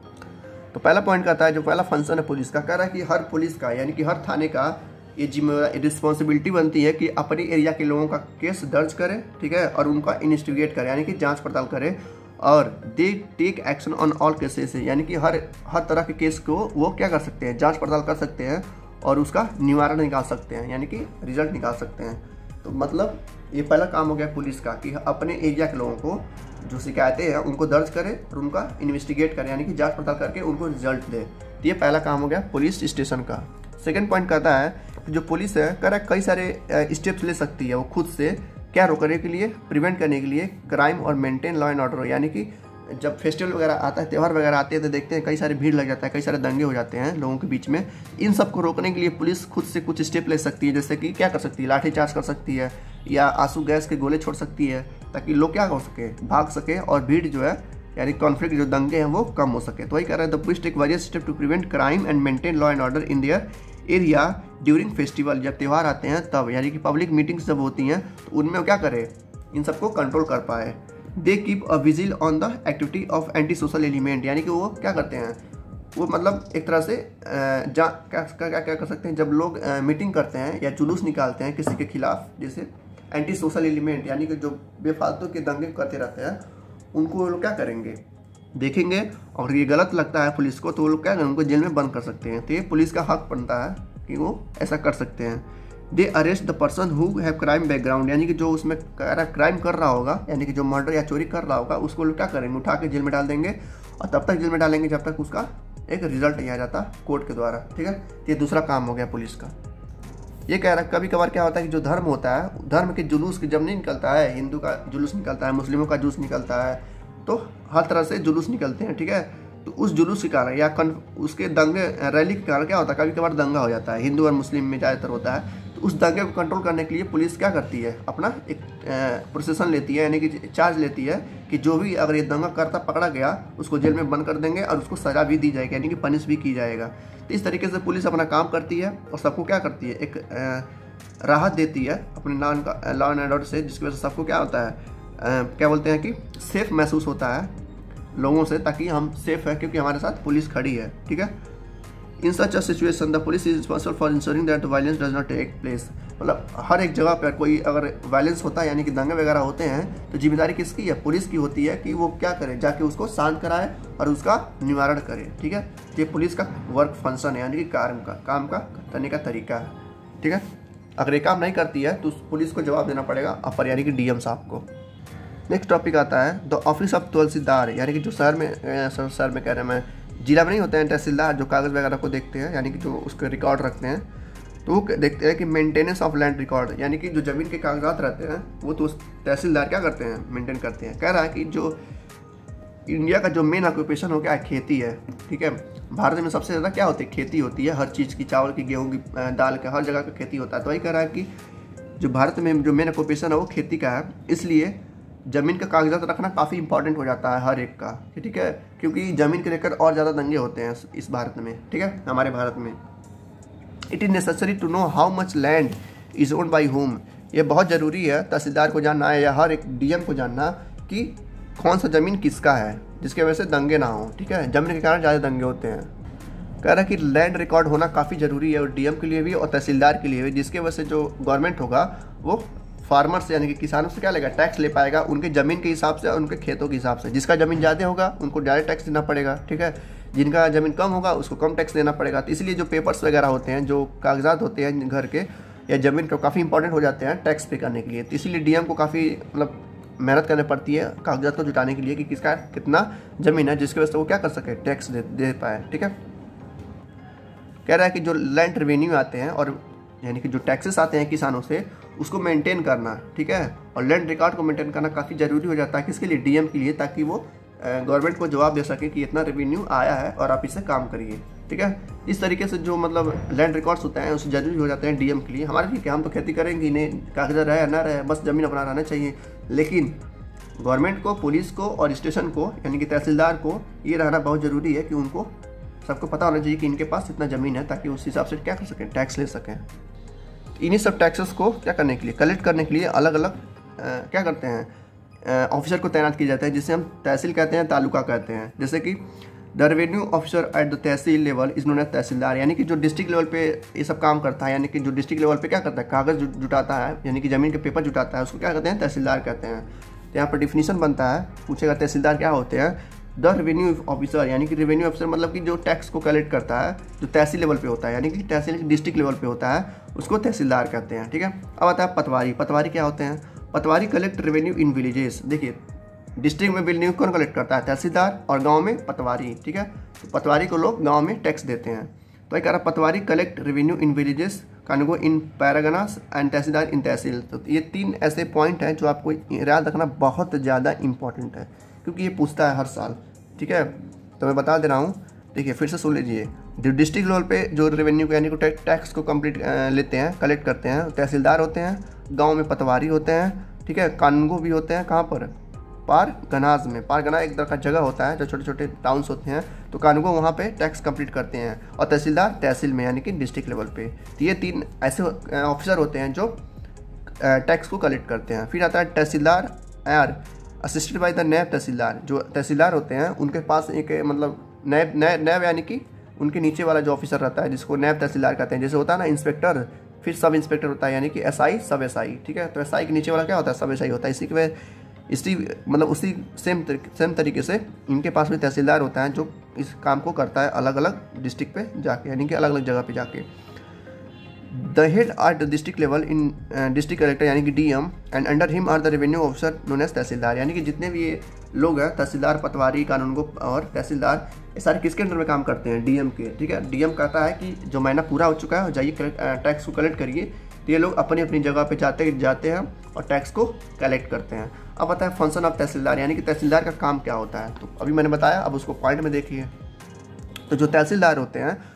A: तो पहला पॉइंट कहता है, जो पहला फंक्शन है पुलिस का, कह रहा है कि हर पुलिस का यानी कि हर थाने का ये जिम्मेदारी रिस्पॉन्सिबिलिटी बनती है कि अपने एरिया के लोगों का केस दर्ज करे, ठीक है, और उनका इन्वेस्टिगेट करे यानी कि जांच पड़ताल करे, और they take action on all cases, यानी कि हर हर तरह के केस को वो क्या कर सकते हैं? जांच पड़ताल कर सकते हैं और उसका निवारण निकाल सकते हैं, यानी कि रिजल्ट निकाल सकते हैं। तो मतलब ये पहला काम हो गया पुलिस का कि अपने एरिया के लोगों को जो शिकायतें हैं उनको दर्ज करे और उनका इन्वेस्टिगेट करे, यानी कि जांच पड़ताल करके उनको रिजल्ट दे। तो ये पहला काम हो गया पुलिस स्टेशन का। सेकंड पॉइंट कहता है कि जो पुलिस है कह रहा है कई सारे स्टेप्स ले सकती है वो खुद से, क्या रोकने के लिए? प्रिवेंट करने के लिए क्राइम और मेंटेन लॉ एंड ऑर्डर। यानी कि जब फेस्टिवल वगैरह आता है, त्यौहार वगैरह आते हैं तो देखते हैं कई सारी भीड़ लग जाता है, कई सारे दंगे हो जाते हैं लोगों के बीच में। इन सब को रोकने के लिए पुलिस खुद से कुछ स्टेप ले सकती है, जैसे कि क्या कर सकती है? लाठीचार्ज कर सकती है या आंसू गैस के गोले छोड़ सकती है, ताकि लोग क्या हो सके? भाग सके और भीड़ जो है यानी कॉन्फ्लिक्ट जो दंगे हैं वो कम हो सके। तो वही कह रहे हैं the police take various step to prevent crime and maintain law and order in their area during festival. जब त्यौहार आते हैं तब, यानी कि पब्लिक मीटिंग्स जब होती हैं तो उनमें क्या करे? इन सबको कंट्रोल कर पाए। They keep a vigil on the activity of anti social element, यानी कि वो क्या करते हैं? वो मतलब एक तरह से जा क्या क्या क्या, क्या कर सकते हैं? जब लोग मीटिंग करते हैं या जुलूस निकालते हैं किसी के खिलाफ, जैसे एंटी सोशल एलिमेंट यानी कि जो बेफालतू के दंगे करते रहते हैं, उनको वो लोग क्या करेंगे? देखेंगे और ये गलत लगता है पुलिस को तो वो लोग क्या करेंगे? उनको जेल में बंद कर सकते हैं। तो ये पुलिस का हक बनता है कि वो ऐसा कर सकते हैं। They arrest the person who have crime background, यानी कि जो उसमें क्राइम कर रहा होगा, यानी कि जो मर्डर या चोरी कर रहा होगा, उसको लोग क्या करेंगे? उठा के जेल में डाल देंगे और तब तक जेल में डालेंगे जब तक उसका एक रिजल्ट नहीं आ जाता कोर्ट के द्वारा, ठीक है। ये दूसरा काम हो गया पुलिस का। ये कह रहा है कभी कभार क्या होता है कि जो धर्म होता है, धर्म के जुलूस की जब नहीं निकलता है, हिंदू का जुलूस निकलता है, मुस्लिमों का जुलूस निकलता है, तो हर तरह से जुलूस निकलते हैं, ठीक है। तो उस जुलूस के कारण या उसके दंगे रैली के कारण क्या होता है? कभी कभार दंगा हो जाता है, हिंदू और मुस्लिम में ज़्यादातर होता है। तो उस दंगे को कंट्रोल करने के लिए पुलिस क्या करती है, अपना एक प्रोसेसन लेती है, यानी कि चार्ज लेती है कि जो भी अगर ये दंगा करता पकड़ा गया उसको जेल में बंद कर देंगे और उसको सज़ा भी दी जाएगी, यानी कि पनिश भी की जाएगा। तो इस तरीके से पुलिस अपना काम करती है और सबको क्या करती है, एक राहत देती है अपने लॉ का लॉ एंड ऑर्डर से, जिसकी वजह से सबको क्या होता है, आ, क्या बोलते हैं कि सेफ महसूस होता है लोगों से, ताकि हम सेफ है क्योंकि हमारे साथ पुलिस खड़ी है। ठीक है, in such a situation the police is responsible for ensuring that violence does not take place. मतलब हर एक जगह पर कोई अगर वायलेंस होता है, यानी कि दंगे वगैरह होते हैं, तो जिम्मेदारी किसकी है, पुलिस की होती है कि वो क्या करे, जाके उसको शांत कराए और उसका निवारण करे। ठीक है, ये पुलिस का वर्क फंक्शन है, यानी कि काम का काम का करने का तरीका है। ठीक है, अगर ये काम नहीं करती है तो पुलिस को जवाब देना पड़ेगा अपर, यानी कि डीएम साहब को। नेक्स्ट टॉपिक आता है द ऑफिस ऑफ तहसीलदार, यानी कि जो शहर में शहर में कह रहे हैं मैं जिला में नहीं होते हैं तहसीलदार, जो कागज़ वगैरह को देखते हैं, यानी कि जो उसके रिकॉर्ड रखते हैं, तो वो देखते हैं कि मेंटेनेंस ऑफ लैंड रिकॉर्ड, यानी कि जो ज़मीन के कागजात रहते हैं वो तो तहसीलदार क्या करते हैं, मेंटेन करते हैं। कह रहा है कि जो इंडिया का जो मेन ऑक्यूपेशन हो गया है खेती है। ठीक है, भारत में सबसे ज़्यादा क्या होती है, खेती होती है, हर चीज़ की, चावल की, गेहूँ की, दाल का, हर जगह का खेती होता है। तो वही कह रहा है कि जो भारत में जो मेन ऑक्यूपेशन है वो खेती का है, इसलिए ज़मीन का कागजात रखना काफ़ी इंपॉर्टेंट हो जाता है हर एक का। ठीक है, क्योंकि ज़मीन के लेकर और ज़्यादा दंगे होते हैं इस भारत में। ठीक है, हमारे भारत में it is necessary to know how much land is owned by home. ये बहुत ज़रूरी है तहसीलदार को जानना है या हर एक डीएम को जानना कि कौन सा ज़मीन किसका है, जिसके वजह से दंगे ना हो। ठीक है, ज़मीन के कारण ज़्यादा दंगे होते हैं। कह रहा है कि लैंड रिकॉर्ड होना काफ़ी ज़रूरी है और डीएम के लिए भी और तहसीलदार के लिए भी, जिसके वजह से जो गवर्नमेंट होगा वो फार्मर से, यानी कि किसानों से क्या लेगा, टैक्स ले पाएगा उनके ज़मीन के हिसाब से और उनके खेतों के हिसाब से। जिसका ज़मीन ज़्यादा होगा उनको ज़्यादा टैक्स देना पड़ेगा। ठीक है, जिनका ज़मीन कम होगा उसको कम टैक्स देना पड़ेगा। तो इसलिए जो पेपर्स वगैरह होते हैं, जो कागजात होते हैं घर के या ज़मीन के, काफ़ी इंपॉर्टेंट हो जाते हैं टैक्स पे करने के लिए। तो इसीलिए डीएम को काफ़ी मतलब मेहनत करनी पड़ती है कागजात को जुटाने के लिए कि किसका कितना ज़मीन है, जिसकी वजह से वो क्या कर सके, टैक्स दे, दे पाए। ठीक है, कह रहा है कि जो लैंड रेवेन्यू आते हैं और यानी कि जो टैक्सेस आते हैं किसानों से, उसको मेंटेन करना। ठीक है, और लैंड रिकॉर्ड को मेंटेन करना काफ़ी ज़रूरी हो जाता है, किसके लिए, डीएम के लिए, ताकि वो गवर्नमेंट को जवाब दे सके कि इतना रेवेन्यू आया है और आप इससे काम करिए। ठीक है, इस तरीके से जो मतलब लैंड रिकॉर्ड्स होते हैं उससे जरूरी हो जाते हैं डीएम के लिए। हमारे लिए क्या, हम तो खेती करेंगे नहीं, कागजात रहे या ना रहे, बस ज़मीन अपना रहना चाहिए। लेकिन गवर्नमेंट को, पुलिस को और स्टेशन को, यानी कि तहसीलदार को ये रहना बहुत ज़रूरी है कि उनको सबको पता होना चाहिए कि इनके पास इतना ज़मीन है, ताकि उस हिसाब से क्या कर सकें, टैक्स ले सकें। इन्हीं सब टैक्सेस को क्या करने के लिए, कलेक्ट करने के लिए अलग अलग क्या करते हैं, ऑफिसर को तैनात किए जाते हैं, जिसे हम तहसील कहते हैं, तालुका कहते हैं। जैसे कि the revenue officer at the tehsil level is known as तहसीलदार, यानी कि जो डिस्ट्रिक्ट लेवल पे ये सब काम करता है, यानी कि जो डिस्ट्रिक्ट लेवल पे क्या करता है, कागज़ जुटाता है, यानी कि ज़मीन के पेपर जुटाता है, उसको क्या कहते हैं, तहसीलदार कहते हैं। तो यहाँ पर डिफिनीशन बनता है, पूछेगा तहसीलदार क्या होते हैं। द रेवेन्यू ऑफिसर, यानी कि रेवेन्यू ऑफिसर मतलब कि जो टैक्स को कलेक्ट करता है, जो तहसील लेवल पे होता है, यानी कि तहसील डिस्ट्रिक्ट लेवल पे होता है, उसको तहसीलदार कहते हैं। ठीक है, अब आता है पटवारी। पटवारी क्या होते हैं, patwari collect revenue in villages. देखिए, डिस्ट्रिक्ट में रेवेन्यू कौन कलेक्ट करता है, तहसीलदार, और गाँव में पटवारी। ठीक है, तो पटवारी को लोग गाँव में टैक्स देते हैं। तो एक patwari collect revenue in villages, kanungo in parganas and tehsildar in tehsil. तो ये तीन ऐसे पॉइंट हैं जो आपको याद रखना बहुत ज़्यादा इंपॉर्टेंट है, क्योंकि ये पूछता है हर साल। ठीक है, तो मैं बता दे रहा हूँ, देखिए फिर से सुन लीजिए। जो डिस्ट्रिक्ट लेवल पे जो रेवेन्यू को यानी कि टैक्स को कंप्लीट लेते हैं, कलेक्ट करते हैं, तहसीलदार होते हैं, गांव में पटवारी होते हैं। ठीक है, कानूनगो भी होते हैं, कहाँ पर, पारगनाज में। पारगना एक तरह का जगह होता है, जो छोटे छोटे टाउन्स होते हैं, तो कानूनगो वहाँ पे टैक्स कंप्लीट करते हैं, और तहसीलदार तहसील में, यानी कि डिस्ट्रिक्ट लेवल पे। तो ये तीन ऐसे ऑफिसर होते हैं जो टैक्स को कलेक्ट करते हैं। फिर आता है तहसीलदार यार assisted by the naib tahsildar. जो तहसीलदार होते हैं उनके पास एक मतलब नैब नैब नैब यानी कि उनके नीचे वाला जो ऑफिसर रहता है, जिसको नैब तहसीलदार कहते हैं। जैसे होता है ना इंस्पेक्टर, फिर सब इंस्पेक्टर होता है, यानी कि एसआई, सब एसआई। ठीक है, तो एसआई के नीचे वाला क्या होता है, सब एसआई होता है। इसी के इसी मतलब उसी सेम सेम तरीके से इनके पास भी तहसीलदार होता है, जो इस काम को करता है अलग अलग डिस्ट्रिक्ट पे जाके, यानी कि अलग अलग जगह पे जाके। The head are the district level in district collector, यानी कि DM, and under him are the revenue officer known as तहसीलदार। यानी कि जितने भी ये लोग हैं, तहसीलदार, पटवारी, कानूनगो और तहसीलदार, ये सारे किसके अंडर में काम करते हैं, डीएम के। ठीक है, डीएम कहता है कि जो महीना पूरा हो चुका है, जाइए टैक्स को कलेक्ट करिए। तो ये लोग अपनी अपनी जगह पे जाते जाते हैं और टैक्स को कलेक्ट करते हैं। अब आता है फंक्शन ऑफ तहसीलदार, यानी कि तहसीलदार का काम क्या होता है। तो अभी मैंने बताया, अब उसको पॉइंट में देखिए। तो जो तहसीलदार होते हैं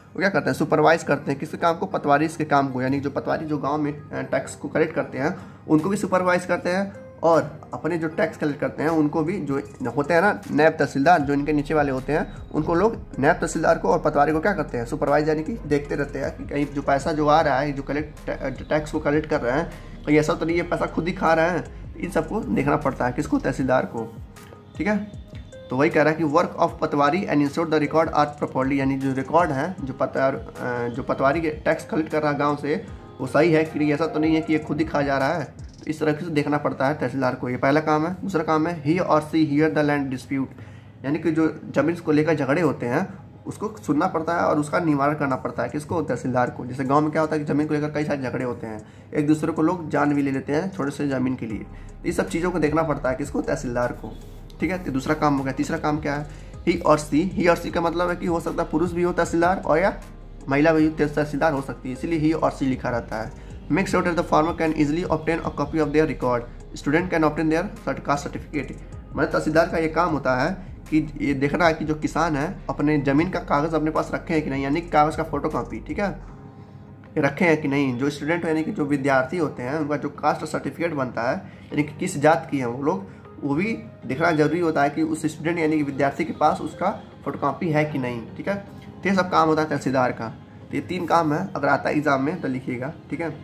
A: वो क्या करते हैं, सुपरवाइज करते हैं किसके काम को, पटवारी के काम को, यानी जो पटवारी जो गांव में टैक्स को कलेक्ट करते हैं उनको भी सुपरवाइज करते हैं, और अपने जो टैक्स कलेक्ट करते हैं उनको भी, जो होते हैं ना नायब तहसीलदार जो इनके नीचे वाले होते हैं, उनको लोग नायब तहसीलदार को और पटवारी को क्या करते हैं, सुपरवाइज यानी कि देखते रहते हैं कि कहीं जो पैसा जो आ रहा है, जो कलेक्ट टैक्स को कलेक्ट कर रहे हैं, कहीं ऐसा तो नहीं ये पैसा खुद ही खा रहे हैं। इन सबको देखना पड़ता है किसको, तहसीलदार को। ठीक है, तो वही कह रहा है कि work of patwari and ensure the record are properly, यानी जो रिकॉर्ड है जो पतवार जो पटवारी के टैक्स कलेक्ट कर रहा है गाँव से, वो सही है कि ऐसा तो नहीं है कि ये खुद ही खा जा रहा है। तो इस तरह से देखना पड़ता है तहसीलदार को। ये पहला काम है। दूसरा काम है he or she hear the land dispute, यानी कि जो जमीन को लेकर झगड़े होते हैं उसको सुनना पड़ता है और उसका निवारण करना पड़ता है किसको, तहसीलदार को। जैसे गांव में क्या होता है कि जमीन को लेकर कई सारे झगड़े होते हैं, एक दूसरे को लोग जान भी ले लेते हैं छोटे से ज़मीन के लिए। तो ये सब चीज़ों को देखना पड़ता है किसको, तहसीलदार को। ठीक है, तो दूसरा काम हो गया। तीसरा काम क्या है, he or C. He or सी का मतलब है कि हो सकता है पुरुष भी हो तहसीलदार और या महिला भी तहसीलदार हो सकती है, इसीलिए ही और सी लिखा रहता है। Make sure that the farmer can easily obtain a copy of their record, student can obtain their caste certificate. मतलब तहसीलदार का ये काम होता है कि ये देखना है कि जो किसान है अपने ज़मीन का कागज़ अपने पास रखे हैं कि नहीं, यानी कागज़ का फोटो कॉपी, ठीक है, रखे हैं कि नहीं। जो स्टूडेंट यानी कि जो विद्यार्थी होते हैं उनका जो कास्ट सर्टिफिकेट बनता है, यानी कि किस जात की है वो लोग, वो भी देखना जरूरी होता है कि उस स्टूडेंट यानी कि विद्यार्थी के पास उसका फोटोकॉपी है कि नहीं। ठीक है, तो ये सब काम होता है तहसीलदार का। तो ये तीन काम है, अगर आता है एग्जाम में तो लिखिएगा। ठीक है,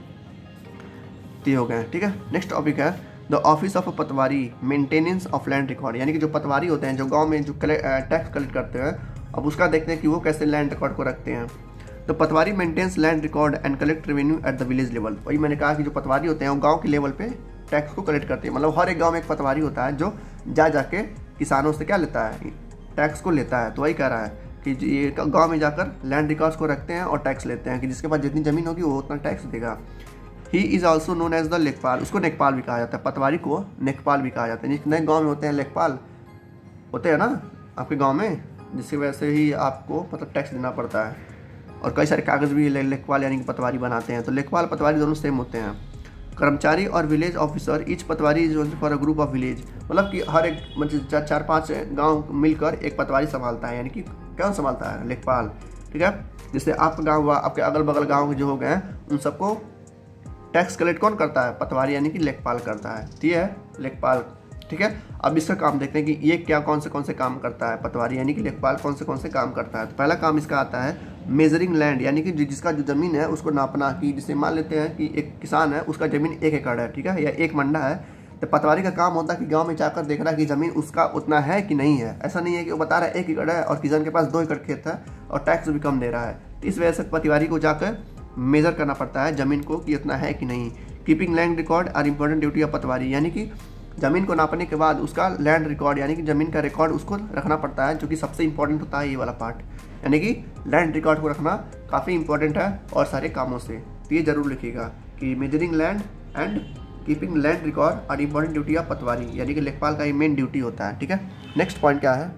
A: तो ये हो गए। ठीक है, नेक्स्ट टॉपिक है the office of patwari maintenance of land record, यानी कि जो पटवारी होते हैं जो गांव में जो टैक्स कलेक्ट करते हैं, अब उसका देखते हैं कि वो कैसे लैंड रिकॉर्ड को रखते हैं। तो patwari maintains land record and collect revenue at the village level. वही मैंने कहा कि जो पटवारी होते हैं वो गाँव के लेवल पे टैक्स को कलेक्ट करते हैं। मतलब हर एक गाँव में एक पटवारी होता है जो जा जाके किसानों से क्या लेता है, टैक्स को लेता है। तो वही कह रहा है कि ये गाँव में जाकर लैंड रिकॉर्ड्स को रखते हैं और टैक्स लेते हैं कि जिसके पास जितनी ज़मीन होगी वो उतना टैक्स देगा। He is also known as the lekhpal, उसको नेकपाल भी कहा जाता है, पटवारी को नेकपाल भी कहा जाता है। जितने गांव में होते हैं लेखपाल होते हैं ना आपके गांव में, जिसकी वजह से ही आपको मतलब टैक्स देना पड़ता है। और कई सारे कागज़ भी लेखपाल यानी कि पटवारी बनाते हैं। तो लेखपाल पटवारी दोनों सेम होते हैं। कर्मचारी और village officer, each patwari is for a group of village, मतलब कि हर एक मतलब चार चार पाँच गाँव मिलकर एक पटवारी संभालता है, यानी कि कौन संभालता है, लेखपाल। ठीक है, जैसे आपका गाँव हुआ, आपके अगल बगल गाँव के जो हो गए हैं उन सबको टैक्स कलेक्ट कौन करता है, पटवारी यानी कि लेखपाल करता है। ठीक है, लेखपाल। ठीक है, अब इसका काम देखते हैं कि ये क्या कौन से कौन से काम करता है, पटवारी यानी कि लेखपाल कौन से कौन से काम करता है। तो पहला काम इसका आता है मेजरिंग लैंड, यानी कि जिसका जो ज़मीन है उसको नापना। कि जिसे मान लेते हैं कि एक किसान है उसका ज़मीन एक एकड़ है, ठीक है, या एक मंडा है, तो पटवारी का काम होता है कि गाँव में जाकर देखना कि ज़मीन उसका उतना है कि नहीं है। ऐसा नहीं है कि वो बता रहा है एक एकड़ है और किसान के पास दो एकड़ खेत है और टैक्स भी कम दे रहा है। तो इस वजह से पटवारी को जाकर मेज़र करना पड़ता है ज़मीन को कि इतना है कि नहीं। Keeping land record are important duty of patwari, यानी कि ज़मीन को नापने के बाद उसका लैंड रिकॉर्ड यानी कि ज़मीन का रिकॉर्ड उसको रखना पड़ता है, जो कि सबसे इंपॉर्टेंट होता है ये वाला पार्ट, यानी कि लैंड रिकॉर्ड को रखना काफ़ी इंपॉर्टेंट है और सारे कामों से। तो ये जरूर लिखिएगा कि measuring land and keeping land record are important duty of patwari, यानी कि लेखपाल का ये मेन ड्यूटी होता है। ठीक है, नेक्स्ट पॉइंट क्या है,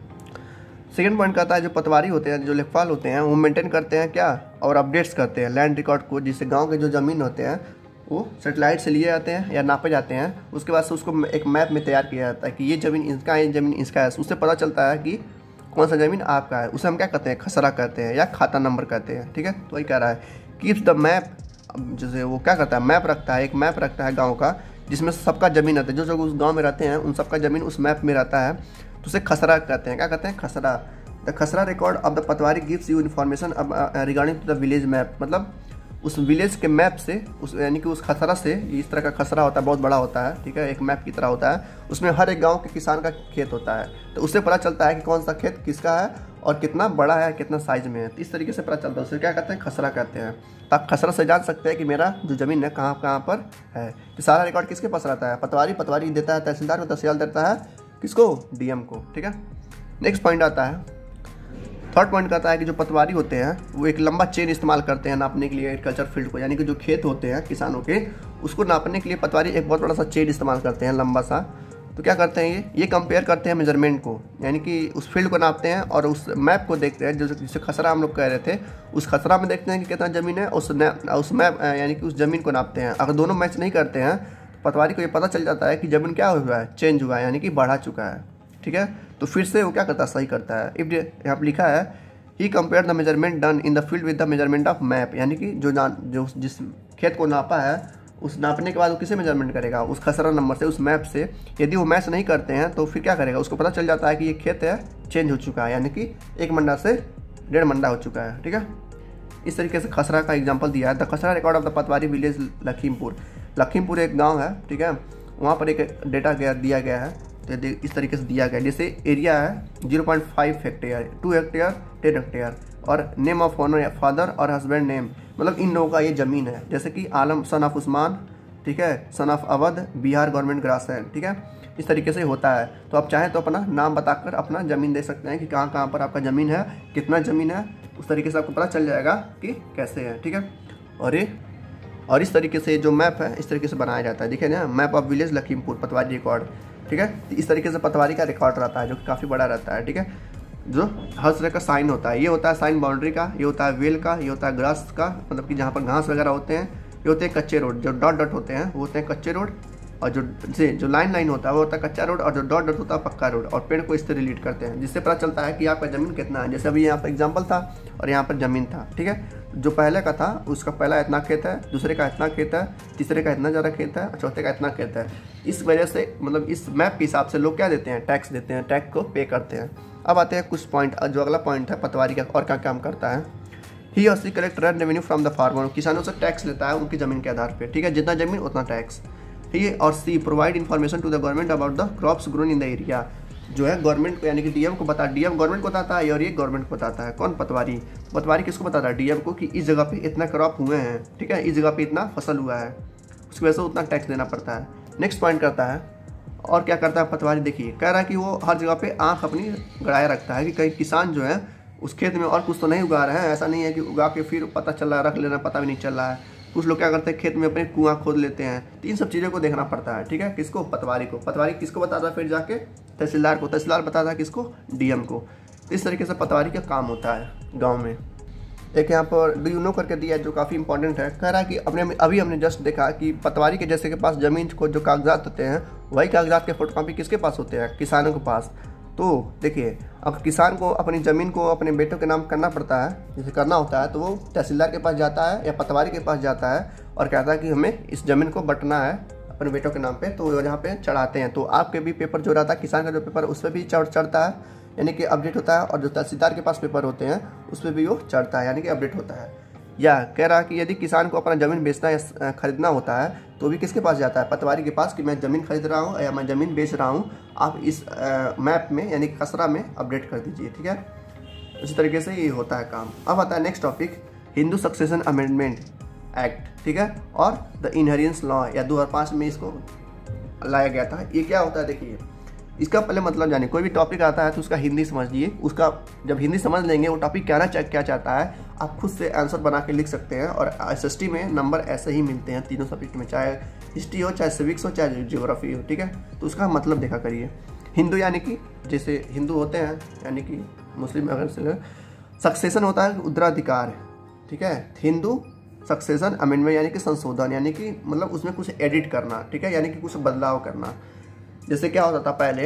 A: सेकेंड पॉइंट कहता है जो पटवारी होते हैं जो लेखपाल होते हैं वो मेंटेन करते हैं क्या और अपडेट्स करते हैं लैंड रिकॉर्ड को, जिससे गांव के जो ज़मीन होते हैं वो सेटेलाइट से लिए जाते हैं या नापे जाते हैं। उसके बाद से उसको एक मैप में तैयार किया जाता है कि ये ज़मीन इसका है, ये ज़मीन इसका है। उससे पता चलता है कि कौन सा ज़मीन आपका है। उसे हम क्या कहते हैं, खसरा कहते हैं या खाता नंबर कहते हैं। ठीक है, तो वही कह रहा है कीप्स द मैप, जैसे वो क्या करता है मैप रखता है, एक मैप रखता है गाँव का जिसमें सबका ज़मीन रहता है, जो जो उस गाँव में रहते हैं उन सबका ज़मीन उस मैप में रहता है। तो उसे खसरा कहते हैं। क्या कहते हैं, khasra. The khasra record of the patwari gives you information regarding to the village map, मतलब उस विलेज के मैप से, उस यानी कि उस खसरा से, इस तरह का खसरा होता है बहुत बड़ा होता है, ठीक है, एक मैप की तरह होता है, उसमें हर एक गांव के किसान का खेत होता है। तो उससे पता चलता है कि कौन सा खेत किसका है और कितना बड़ा है, कितना साइज में है। तो इस तरीके से पता चलता है, उसे क्या कहते हैं, खसरा कहते हैं। तो आप खसरा से जान सकते हैं कि मेरा जो ज़मीन है कहाँ कहाँ पर है। तो सारा रिकॉर्ड किसके पास रहता है, पटवारी, पटवारी देता है तहसीलदार को, तहसीलदार देता है किसको, डीएम को। ठीक है, नेक्स्ट पॉइंट आता है, थर्ड पॉइंट कहता है कि जो पटवारी होते हैं वो एक लंबा चेन इस्तेमाल करते हैं नापने के लिए एग्रीकल्चर फील्ड को, यानी कि जो खेत होते हैं किसानों के उसको नापने के लिए पटवारी एक बहुत बड़ा सा चेन इस्तेमाल करते हैं, लंबा सा। तो क्या करते हैं ये ये कंपेयर करते हैं मेजरमेंट को, यानी कि उस फील्ड को नापते हैं और उस मैप को देखते हैं, जो जिसे खसरा हम लोग कह रहे थे, उस खसरा में देखते हैं कि कितना ज़मीन है, उस उस मैप यानी कि उस ज़मीन को नापते हैं। अगर दोनों मैच नहीं करते हैं तो पटवारी को ये पता चल जाता है कि ज़मीन क्या हुआ है, चेंज हुआ है, यानी कि बढ़ा चुका है। ठीक है, तो फिर से वो क्या करता है, सही करता है। इफ यहाँ पर लिखा है he compare the measurement done in the field with the measurement of map, यानी कि जो जान जो जिस खेत को नापा है उस नापने के बाद वो किसे मेजरमेंट करेगा, उस खसरा नंबर से, उस मैप से। यदि वो मैच नहीं करते हैं तो फिर क्या करेगा, उसको पता चल जाता है कि ये खेत है चेंज हो चुका है, यानी कि एक मंडा से डेढ़ मंडा हो चुका है। ठीक है, इस तरीके से खसरा का एग्जांपल दिया है। The khasra record of the patwari village Lakhimpur. Lakhimpur एक गाँव है, ठीक है, वहाँ पर एक डेटा गया दिया गया है, तो इस तरीके से दिया गया। जैसे एरिया है zero point five hectare, two hectare, ten hectare, और नेम ऑफ ओनर फादर और हस्बैंड नेम, मतलब इन लोगों का ये ज़मीन है। जैसे कि आलम सन ऑफ उस्मान, ठीक है, son of Awadh, Bihar government grass है। ठीक है, इस तरीके से होता है। तो आप चाहें तो अपना नाम बताकर अपना ज़मीन दे सकते हैं कि कहाँ कहाँ पर आपका ज़मीन है, कितना ज़मीन है, उस तरीके से आपको पता चल जाएगा कि कैसे है। ठीक है, और ये और इस तरीके से जो मैप है इस तरीके से बनाया जाता है। देखिए ना, map of village Lakhimpur patwari record. ठीक है, इस तरीके से पतवारी का रिकॉर्ड रहता है जो काफ़ी बड़ा रहता है। ठीक है, जो हर तरह का साइन होता है, ये होता है साइन बाउंड्री का, ये होता है वेल का, ये होता है ग्रास का, मतलब कि जहाँ पर घास वगैरह होते हैं, ये होते हैं कच्चे रोड, जो डॉट डॉट होते हैं वो होते हैं कच्चे रोड, और जो से जो लाइन लाइन होता है वो होता है कच्चा रोड, और जो डॉट डॉट होता है पक्का रोड, और पेड़ को इससे रिलेट करते हैं, जिससे पता चलता है कि आपका ज़मीन कितना है। जैसे अभी यहाँ पर एग्जाम्पल था और यहाँ पर ज़मीन था। ठीक है, जो पहले का था उसका पहला इतना खेत है, दूसरे का इतना खेत है, तीसरे का इतना ज़्यादा खेत है, और चौथे का इतना खेत है। इस वजह से मतलब इस मैप के हिसाब से लोग क्या देते हैं, टैक्स देते हैं, टैक्स को पे करते हैं। अब आते हैं कुछ पॉइंट, जो अगला पॉइंट है पतवारी का और क्या काम करता है। He or she collect revenue from the farmer, किसानों से टैक्स लेता है उनकी ज़मीन के आधार पर। ठीक है, जितना ज़मीन उतना tax. He or she provide information to the government about the crops grown in the area, जो है गवर्नमेंट को यानी कि डीएम को बता डीएम गवर्नमेंट को बताता है और ये गवर्नमेंट को बताता है। कौन, पतवारी। पतवारी किसको बताता है, डीएम को, कि इस जगह पे इतना क्रॉप हुए हैं। ठीक है, इस जगह पे इतना फसल हुआ है, उसकी वजह से उतना टैक्स देना पड़ता है। नेक्स्ट पॉइंट करता है, और क्या करता है पतवारी, देखिए कह रहा है कि वो हर जगह पे आंख अपनी गड़ाए रखता है कि कहीं किसान जो है उस खेत में और कुछ तो नहीं उगा रहे हैं। ऐसा नहीं है कि उगा के फिर पता चल रहा है, रख लेना, पता भी नहीं चल रहा है। कुछ लोग क्या करते हैं, खेत में अपने कुआं खोद लेते हैं। तो इन सब चीज़ों को देखना पड़ता है। ठीक है, किसको, पतवारी को। पतवारी किसको बताता है, फिर जाके तहसीलदार को, तहसीलदार बताता है किसको, डीएम को। इस तरीके से पतवारी का काम होता है गाँव में। एक यहाँ पर डू यू नो करके दिया है जो काफ़ी इंपॉर्टेंट है। कह रहा है कि अपने अभी हमने जस्ट देखा कि पतवारी के जैसे के पास ज़मीन को जो कागजात होते हैं वही कागजात के फोटोकॉपी किसके पास होते हैं, किसानों के पास। तो देखिए, अब किसान को अपनी ज़मीन को अपने बेटों के नाम करना पड़ता है, जैसे करना होता है तो वो तहसीलदार के पास जाता है या पतवारी के पास जाता है और कहता है कि हमें इस ज़मीन को बंटना है अपने बेटों के नाम पे। तो वो यहाँ पे चढ़ाते हैं। तो आपके भी पेपर जो रहता है, किसान का जो पेपर, उस पर भी चढ़ चढ़ता है, यानी कि अपडेट होता है। और जो तहसीलदार के पास पेपर होते हैं उस पर भी वो चढ़ता है, यानी कि अपडेट होता है। या कह रहा है कि यदि किसान को अपना ज़मीन बेचना या खरीदना होता है तो भी किसके पास जाता है, पतवारी के पास, कि मैं ज़मीन खरीद रहा हूँ या मैं ज़मीन बेच रहा हूँ, आप इस आ, मैप में यानी खसरा में अपडेट कर दीजिए। ठीक है, इसी तरीके से ये होता है काम। अब आता है next topic, Hindu succession amendment act. ठीक है, और द इनहेरिटेंस लॉ, या दो हज़ार पाँच में इसको लाया गया था। ये क्या होता है, देखिए इसका पहले मतलब जानिए। कोई भी टॉपिक आता है तो उसका हिंदी समझिए, उसका जब हिंदी समझ लेंगे वो टॉपिक कहना क्या चाहता है, आप खुद से आंसर बना के लिख सकते हैं। और एसएसटी में नंबर ऐसे ही मिलते हैं तीनों सब्जेक्ट में, चाहे हिस्ट्री हो, चाहे सिविक्स हो, चाहे ज्योग्राफी हो। ठीक है, तो उसका मतलब देखा करिए। हिंदू यानी कि जैसे हिंदू होते हैं, यानी कि मुस्लिम अगर सक्सेशन होता है उत्तराधिकार। ठीक है, हिंदू सक्सेशन अमेंडमेंट यानी कि संशोधन, यानी कि मतलब उसमें कुछ एडिट करना। ठीक है, यानी कि कुछ बदलाव करना। जैसे क्या होता था पहले,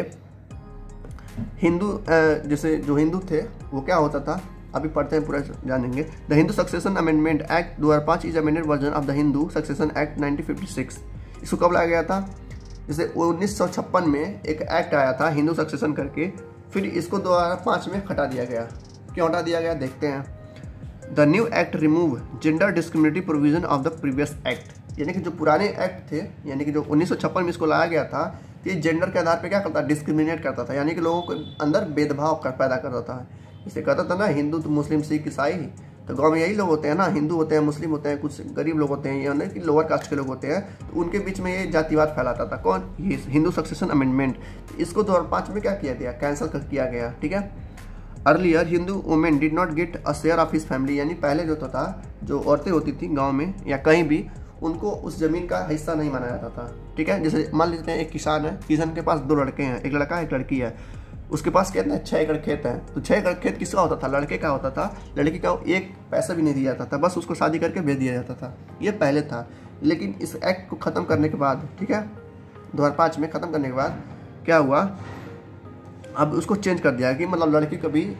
A: हिंदू जैसे जो हिंदू थे वो क्या होता था, अभी पढ़ते हैं पूरा जानेंगे। The Hindu succession amendment act दो हज़ार पाँच is amended version of the Hindu succession act nineteen fifty six. इसको कब लाया गया था, जैसे उन्नीस सौ छप्पन में एक एक्ट आया था हिंदू सक्सेशन करके, फिर इसको दो हज़ार पाँच में हटा दिया गया। क्यों हटा दिया गया, देखते हैं। The new act remove gender discriminative provision of the previous act, यानी कि जो पुराने एक्ट थे, यानी कि जो उन्नीस सौ छप्पन में इसको लाया गया था, ये जेंडर के आधार पे क्या करता, डिस्क्रिमिनेट करता था, यानी कि लोगों के अंदर भेदभाव कर पैदा करता था। इसे कहता था ना हिंदू तो मुस्लिम सिख ईसाई, तो गांव में यही लोग होते हैं ना, हिंदू होते हैं, मुस्लिम होते हैं, कुछ गरीब लोग होते हैं, यानी कि लोअर कास्ट के लोग होते हैं, तो उनके बीच में ये जातिवाद फैलाता था। कौन, ये हिंदू सक्सेशन अमेंडमेंट। इसको दो हज़ार पाँच में क्या किया गया, कैंसिल कर किया गया। ठीक है, earlier Hindu women did not get a share of his family, यानी पहले जो था जो औरतें होती थी गाँव में या कहीं भी, उनको उस जमीन का हिस्सा नहीं माना जाता था। ठीक है, जैसे मान लेते हैं एक किसान है, किसान के पास दो लड़के हैं, एक लड़का एक लड़की है, उसके पास कितना छः एकड़ खेत है, तो छः एकड़ खेत किसका होता था, लड़के का होता था। लड़की का एक पैसा भी नहीं दिया जाता था, बस उसको शादी करके भेज दिया जाता था। ये पहले था, लेकिन इस एक्ट को ख़त्म करने के बाद, ठीक है, दो हज़ार पाँच में ख़त्म करने के बाद क्या हुआ, अब उसको चेंज कर दिया कि मतलब लड़की को भी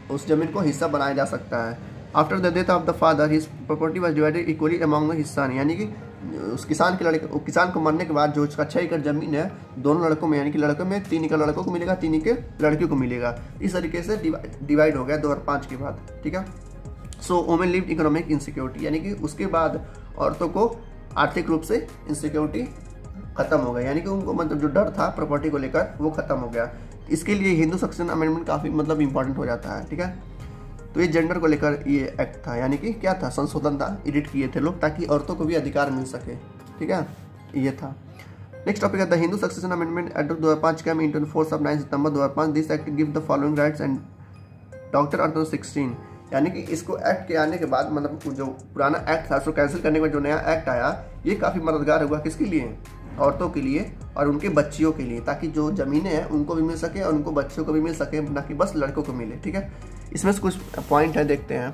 A: उस ज़मीन को हिस्सा बनाया जा सकता है। After the death of the father his property was divided equally among the हिस्सान, यानी कि उस किसान के लड़के किसान को मरने के बाद जो उसका छः एकड़ ज़मीन है दोनों लड़कों में, यानी कि लड़कों में तीन एकड़ लड़कों को मिलेगा, तीन एकड़ लड़कियों को मिलेगा। इस तरीके से डिवाइड हो गया दो हज़ार पाँच के बाद, ठीक है। So women lived economic insecurity, यानी कि उसके बाद औरतों को आर्थिक रूप से इनसिक्योरिटी खत्म हो गया, यानी कि उनको मतलब जो डर था प्रॉपर्टी को लेकर वो खत्म हो गया। इसके लिए हिंदू सक्सेशन अमेंडमेंट काफ़ी मतलब इंपॉर्टेंट हो जाता है, ठीक है। तो ये जेंडर को लेकर ये एक्ट था, यानी कि क्या था, संशोधन था, एडिट किए थे लोग ताकि औरतों को भी अधिकार मिल सके, ठीक है, ये था। नेक्स्ट टॉपिक है the Hindu succession amendment act दो हज़ार पाँच came in force of nine सितंबर दो हज़ार पाँच। This act give the following rights and daughter under sixteen, यानी कि इसको एक्ट के आने के बाद मतलब जो पुराना एक्ट था उसको कैंसिल करने के बाद जो नया एक्ट आया ये काफ़ी मददगार हुआ। किसके लिए? औरतों के लिए और उनके बच्चियों के लिए, ताकि जो ज़मीनें हैं उनको भी मिल सके और उनको बच्चों को भी मिल सके, ना कि बस लड़कों को मिले, ठीक है। इसमें से कुछ पॉइंट है, देखते हैं।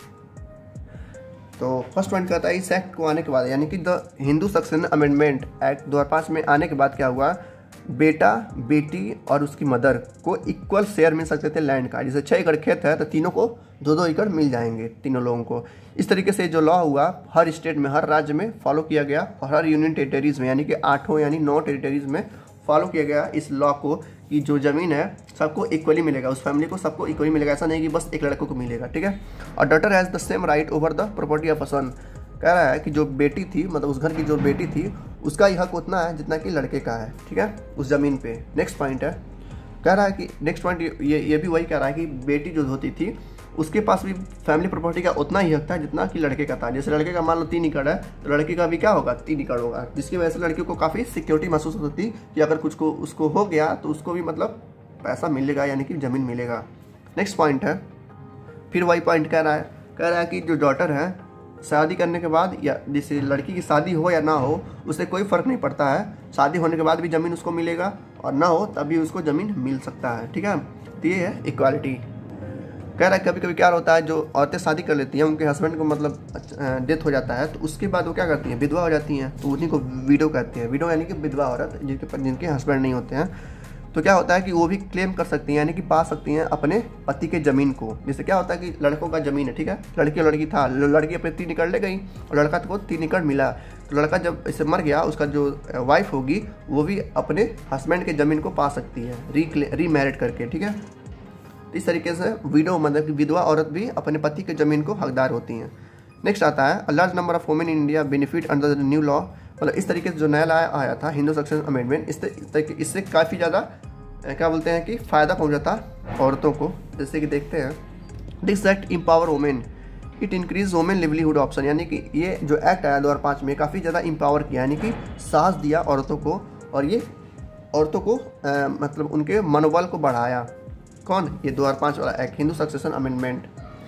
A: तो फर्स्ट पॉइंट कहता है इस एक्ट को आने के बाद, यानी कि the Hindu succession amendment act दो हज़ार पाँच में आने के बाद क्या हुआ, बेटा बेटी और उसकी मदर को इक्वल शेयर मिल सकते थे लैंड का। जैसे छः एकड़ खेत है तो तीनों को दो दो एकड़ मिल जाएंगे, तीनों लोगों को। इस तरीके से जो लॉ हुआ हर स्टेट में, हर राज्य में फॉलो किया गया और हर यूनियन टेरिटरीज में, यानी कि आठों यानी नौ टेरिटरीज में फॉलो किया गया इस लॉ को कि जो ज़मीन है सबको इक्वली मिलेगा, उस फैमिली को सबको इक्वली मिलेगा, ऐसा नहीं कि बस एक लड़कों को मिलेगा, ठीक है। और daughter has the same right over the property of a son, कह रहा है कि जो बेटी थी मतलब उस घर की जो बेटी थी उसका ही हक उतना है जितना कि लड़के का है, ठीक है, उस ज़मीन पे। नेक्स्ट पॉइंट है, कह रहा है कि नेक्स्ट पॉइंट ये ये भी वही कह रहा है कि बेटी जो होती थी उसके पास भी फैमिली प्रॉपर्टी का उतना ही हक था जितना कि लड़के का था। जैसे लड़के का मान लो तीन एकड़ है तो लड़के का भी क्या होगा, तीन एकड़ होगा, जिसकी वजह से लड़कियों को काफ़ी सिक्योरिटी महसूस होती थी कि अगर कुछ को उसको हो गया तो उसको भी मतलब पैसा मिलेगा, यानी कि ज़मीन मिलेगा। नेक्स्ट पॉइंट है, फिर वही पॉइंट कह रहा है, कह रहा है कि जो डॉटर है शादी करने के बाद या जैसे लड़की की शादी हो या ना हो उससे कोई फ़र्क नहीं पड़ता है, शादी होने के बाद भी ज़मीन उसको मिलेगा और ना हो तभी उसको ज़मीन मिल सकता है, ठीक है। तो ये है इक्वालिटी। कह रहा है कभी कभी क्या होता है, जो औरतें शादी कर लेती हैं उनके हस्बैंड को मतलब डेथ हो जाता है तो उसके बाद वो क्या करती हैं, विधवा हो जाती हैं, तो उन्हीं को विडो कहते हैं। विडो यानी कि विधवा औरत जिनके जिनके हस्बैंड नहीं होते हैं, तो क्या होता है कि वो भी क्लेम कर सकती हैं, यानी कि पा सकती हैं अपने पति के ज़मीन को। जैसे क्या होता है कि लड़कों का ज़मीन है, ठीक है, लड़की और लड़की था, लड़की अपने तीन एकड़ ले गई और लड़का को तीन एकड़ मिला, तो लड़का जब इसे मर गया उसका जो वाइफ होगी वो भी अपने हस्बैंड के ज़मीन को पा सकती है री रीमैरिड करके, ठीक है। इस तरीके से विडो मतलब कि विधवा औरत भी अपने पति के ज़मीन को हकदार होती हैं। नेक्स्ट आता है, a large number of women in India benefit under the new law, मतलब इस तरीके से जो नया लॉ आया था हिंदू सक्सेशन अमेंडमेंट, इस तरीके इससे काफ़ी ज़्यादा क्या बोलते हैं कि फ़ायदा पहुंचाता औरतों को। जैसे कि देखते हैं, this act empower women, it increase women livelihood option, यानी कि ये जो एक्ट आया दो हज़ार पाँच में काफ़ी ज़्यादा एम्पावर किया, यानी कि साहस दिया औरतों को और ये औरतों को आ, मतलब उनके मनोबल को बढ़ाया। कौन? ये दो हज़ार पाँच वाला एक्ट हिंदू सक्सेशन अमेंडमेंट।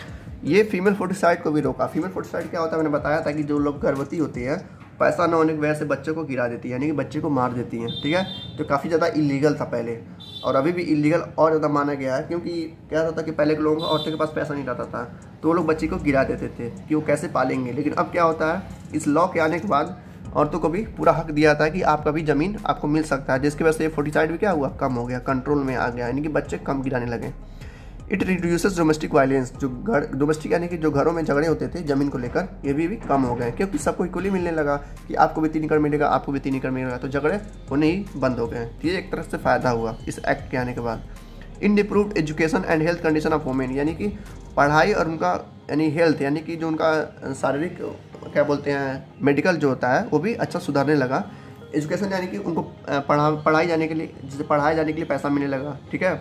A: ये फीमेल फोर्टिसाइड को भी रोका। फीमेल फोर्टिसाइड क्या होता है, मैंने बताया था कि जो लोग गर्भवती होती है पैसा न होने की वजह से बच्चों को गिरा देती है, यानी कि बच्चे को मार देती हैं, ठीक है, तो काफ़ी ज़्यादा इलीगल था पहले और अभी भी इलीगल और ज़्यादा माना गया है, क्योंकि क्या होता था कि पहले के लोगों का औरतों के पास पैसा नहीं रहता था तो वो लोग बच्चे को गिरा देते थे कि वो कैसे पालेंगे। लेकिन अब क्या होता है, इस लॉ के आने के बाद औरतों को भी पूरा हक दिया था कि आपका भी ज़मीन आपको मिल सकता है, जिसकी वजह से फोर्टिसाइड भी क्या हुआ, कम हो गया, कंट्रोल में आ गया, यानी कि बच्चे कम गिराने लगे। इट रिड्यूसेस डोमेस्टिक वायलेंस, जो घर डोमेस्टिक यानी कि जो घरों में झगड़े होते थे ज़मीन को लेकर ये भी, भी कम हो गए, क्योंकि सबको इक्वली मिलने लगा कि आपको भी तीन एकड़ मिलेगा, आपको भी तीन एकड़ मिलेगा, तो झगड़े होने ही बंद हो गए। तो ये एक तरह से फ़ायदा हुआ इस एक्ट के आने के बाद। In improved education and health condition of women, यानी कि पढ़ाई और उनका यानी हेल्थ यानी कि जो उनका शारीरिक क्या बोलते हैं मेडिकल जो होता है वो भी अच्छा सुधारने लगा। एजुकेशन यानी कि उनको पढ़ा पढ़ाई जाने के लिए जैसे पढ़ाए जाने के लिए पैसा मिलने लगा, ठीक है,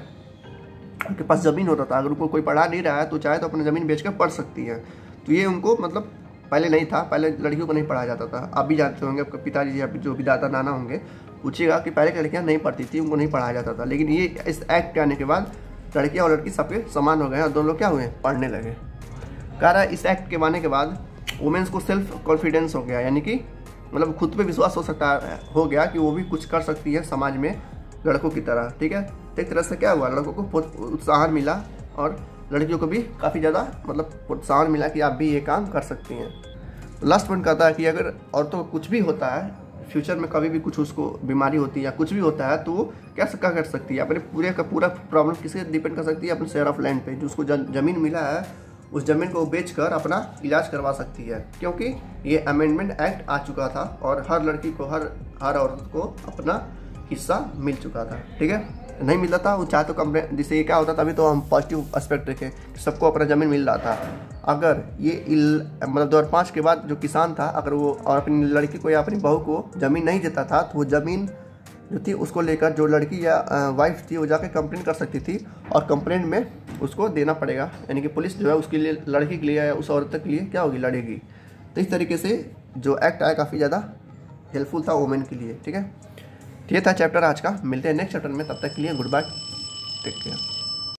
A: उनके पास ज़मीन होता था, अगर उनको कोई पढ़ा नहीं रहा है तो चाहे तो अपनी ज़मीन बेचकर पढ़ सकती है। तो ये उनको मतलब पहले नहीं था, पहले लड़कियों को नहीं पढ़ाया जाता था। आप भी जानते होंगे, आपके पिताजी या जो भी दादा नाना होंगे पूछिएगा कि पहले लड़कियाँ नहीं पढ़ती थी, उनको नहीं पढ़ाया जाता था। लेकिन ये इस एक्ट के आने के बाद लड़कियाँ और लड़की सबके समान हो गए और दोनों लोग क्या हुए, पढ़ने लगे। कह रहा है इस एक्ट के आने के बाद वुमेन्स को सेल्फ कॉन्फिडेंस हो गया, यानी कि मतलब खुद पे विश्वास हो सकता हो गया कि वो भी कुछ कर सकती है समाज में लड़कों की तरह, ठीक है। तो एक तरह से क्या हुआ, लड़कों को उत्साहन मिला और लड़कियों को भी काफ़ी ज़्यादा मतलब प्रोत्साहन मिला कि आप भी ये काम कर सकती हैं। तो लास्ट पॉइंट कहता है कि अगर औरतों को कुछ भी होता है फ्यूचर में कभी भी कुछ उसको बीमारी होती है या कुछ भी होता है तो वो क्या क्या कर सकती है, अपने पूरे का पूरा प्रॉब्लम किससे डिपेंड कर सकती है, अपने शेयर ऑफ लैंड पे, जो उसको ज़मीन मिला है उस ज़मीन को बेचकर अपना इलाज करवा सकती है, क्योंकि ये अमेंडमेंट एक्ट आ चुका था और हर लड़की को, हर हर औरत को अपना हिस्सा मिल चुका था। ठीक है, नहीं मिलता था वो चाहे तो कंप्लेन, जिससे ये क्या होता था, अभी तो हम पॉजिटिव एस्पेक्ट देखें, सबको अपना ज़मीन मिल रहा था। अगर ये इल मतलब दो हज़ार पाँच के बाद जो किसान था, अगर वो और अपनी लड़की को या अपनी बहू को ज़मीन नहीं देता था तो वो ज़मीन जो थी उसको लेकर जो लड़की या वाइफ थी वो जाके कंप्लेन कर सकती थी और कंप्लेंट में उसको देना पड़ेगा, यानी कि पुलिस जो है उसके लिए, लड़की के लिए या उस औरत के लिए क्या होगी, लड़ेगी। तो इस तरीके से जो एक्ट आया काफ़ी ज़्यादा हेल्पफुल था वुमेन के लिए। ठीक है, ये था चैप्टर आज का, मिलते हैं नेक्स्ट चैप्टर में, तब तक के लिए गुड बाय, टेक केयर।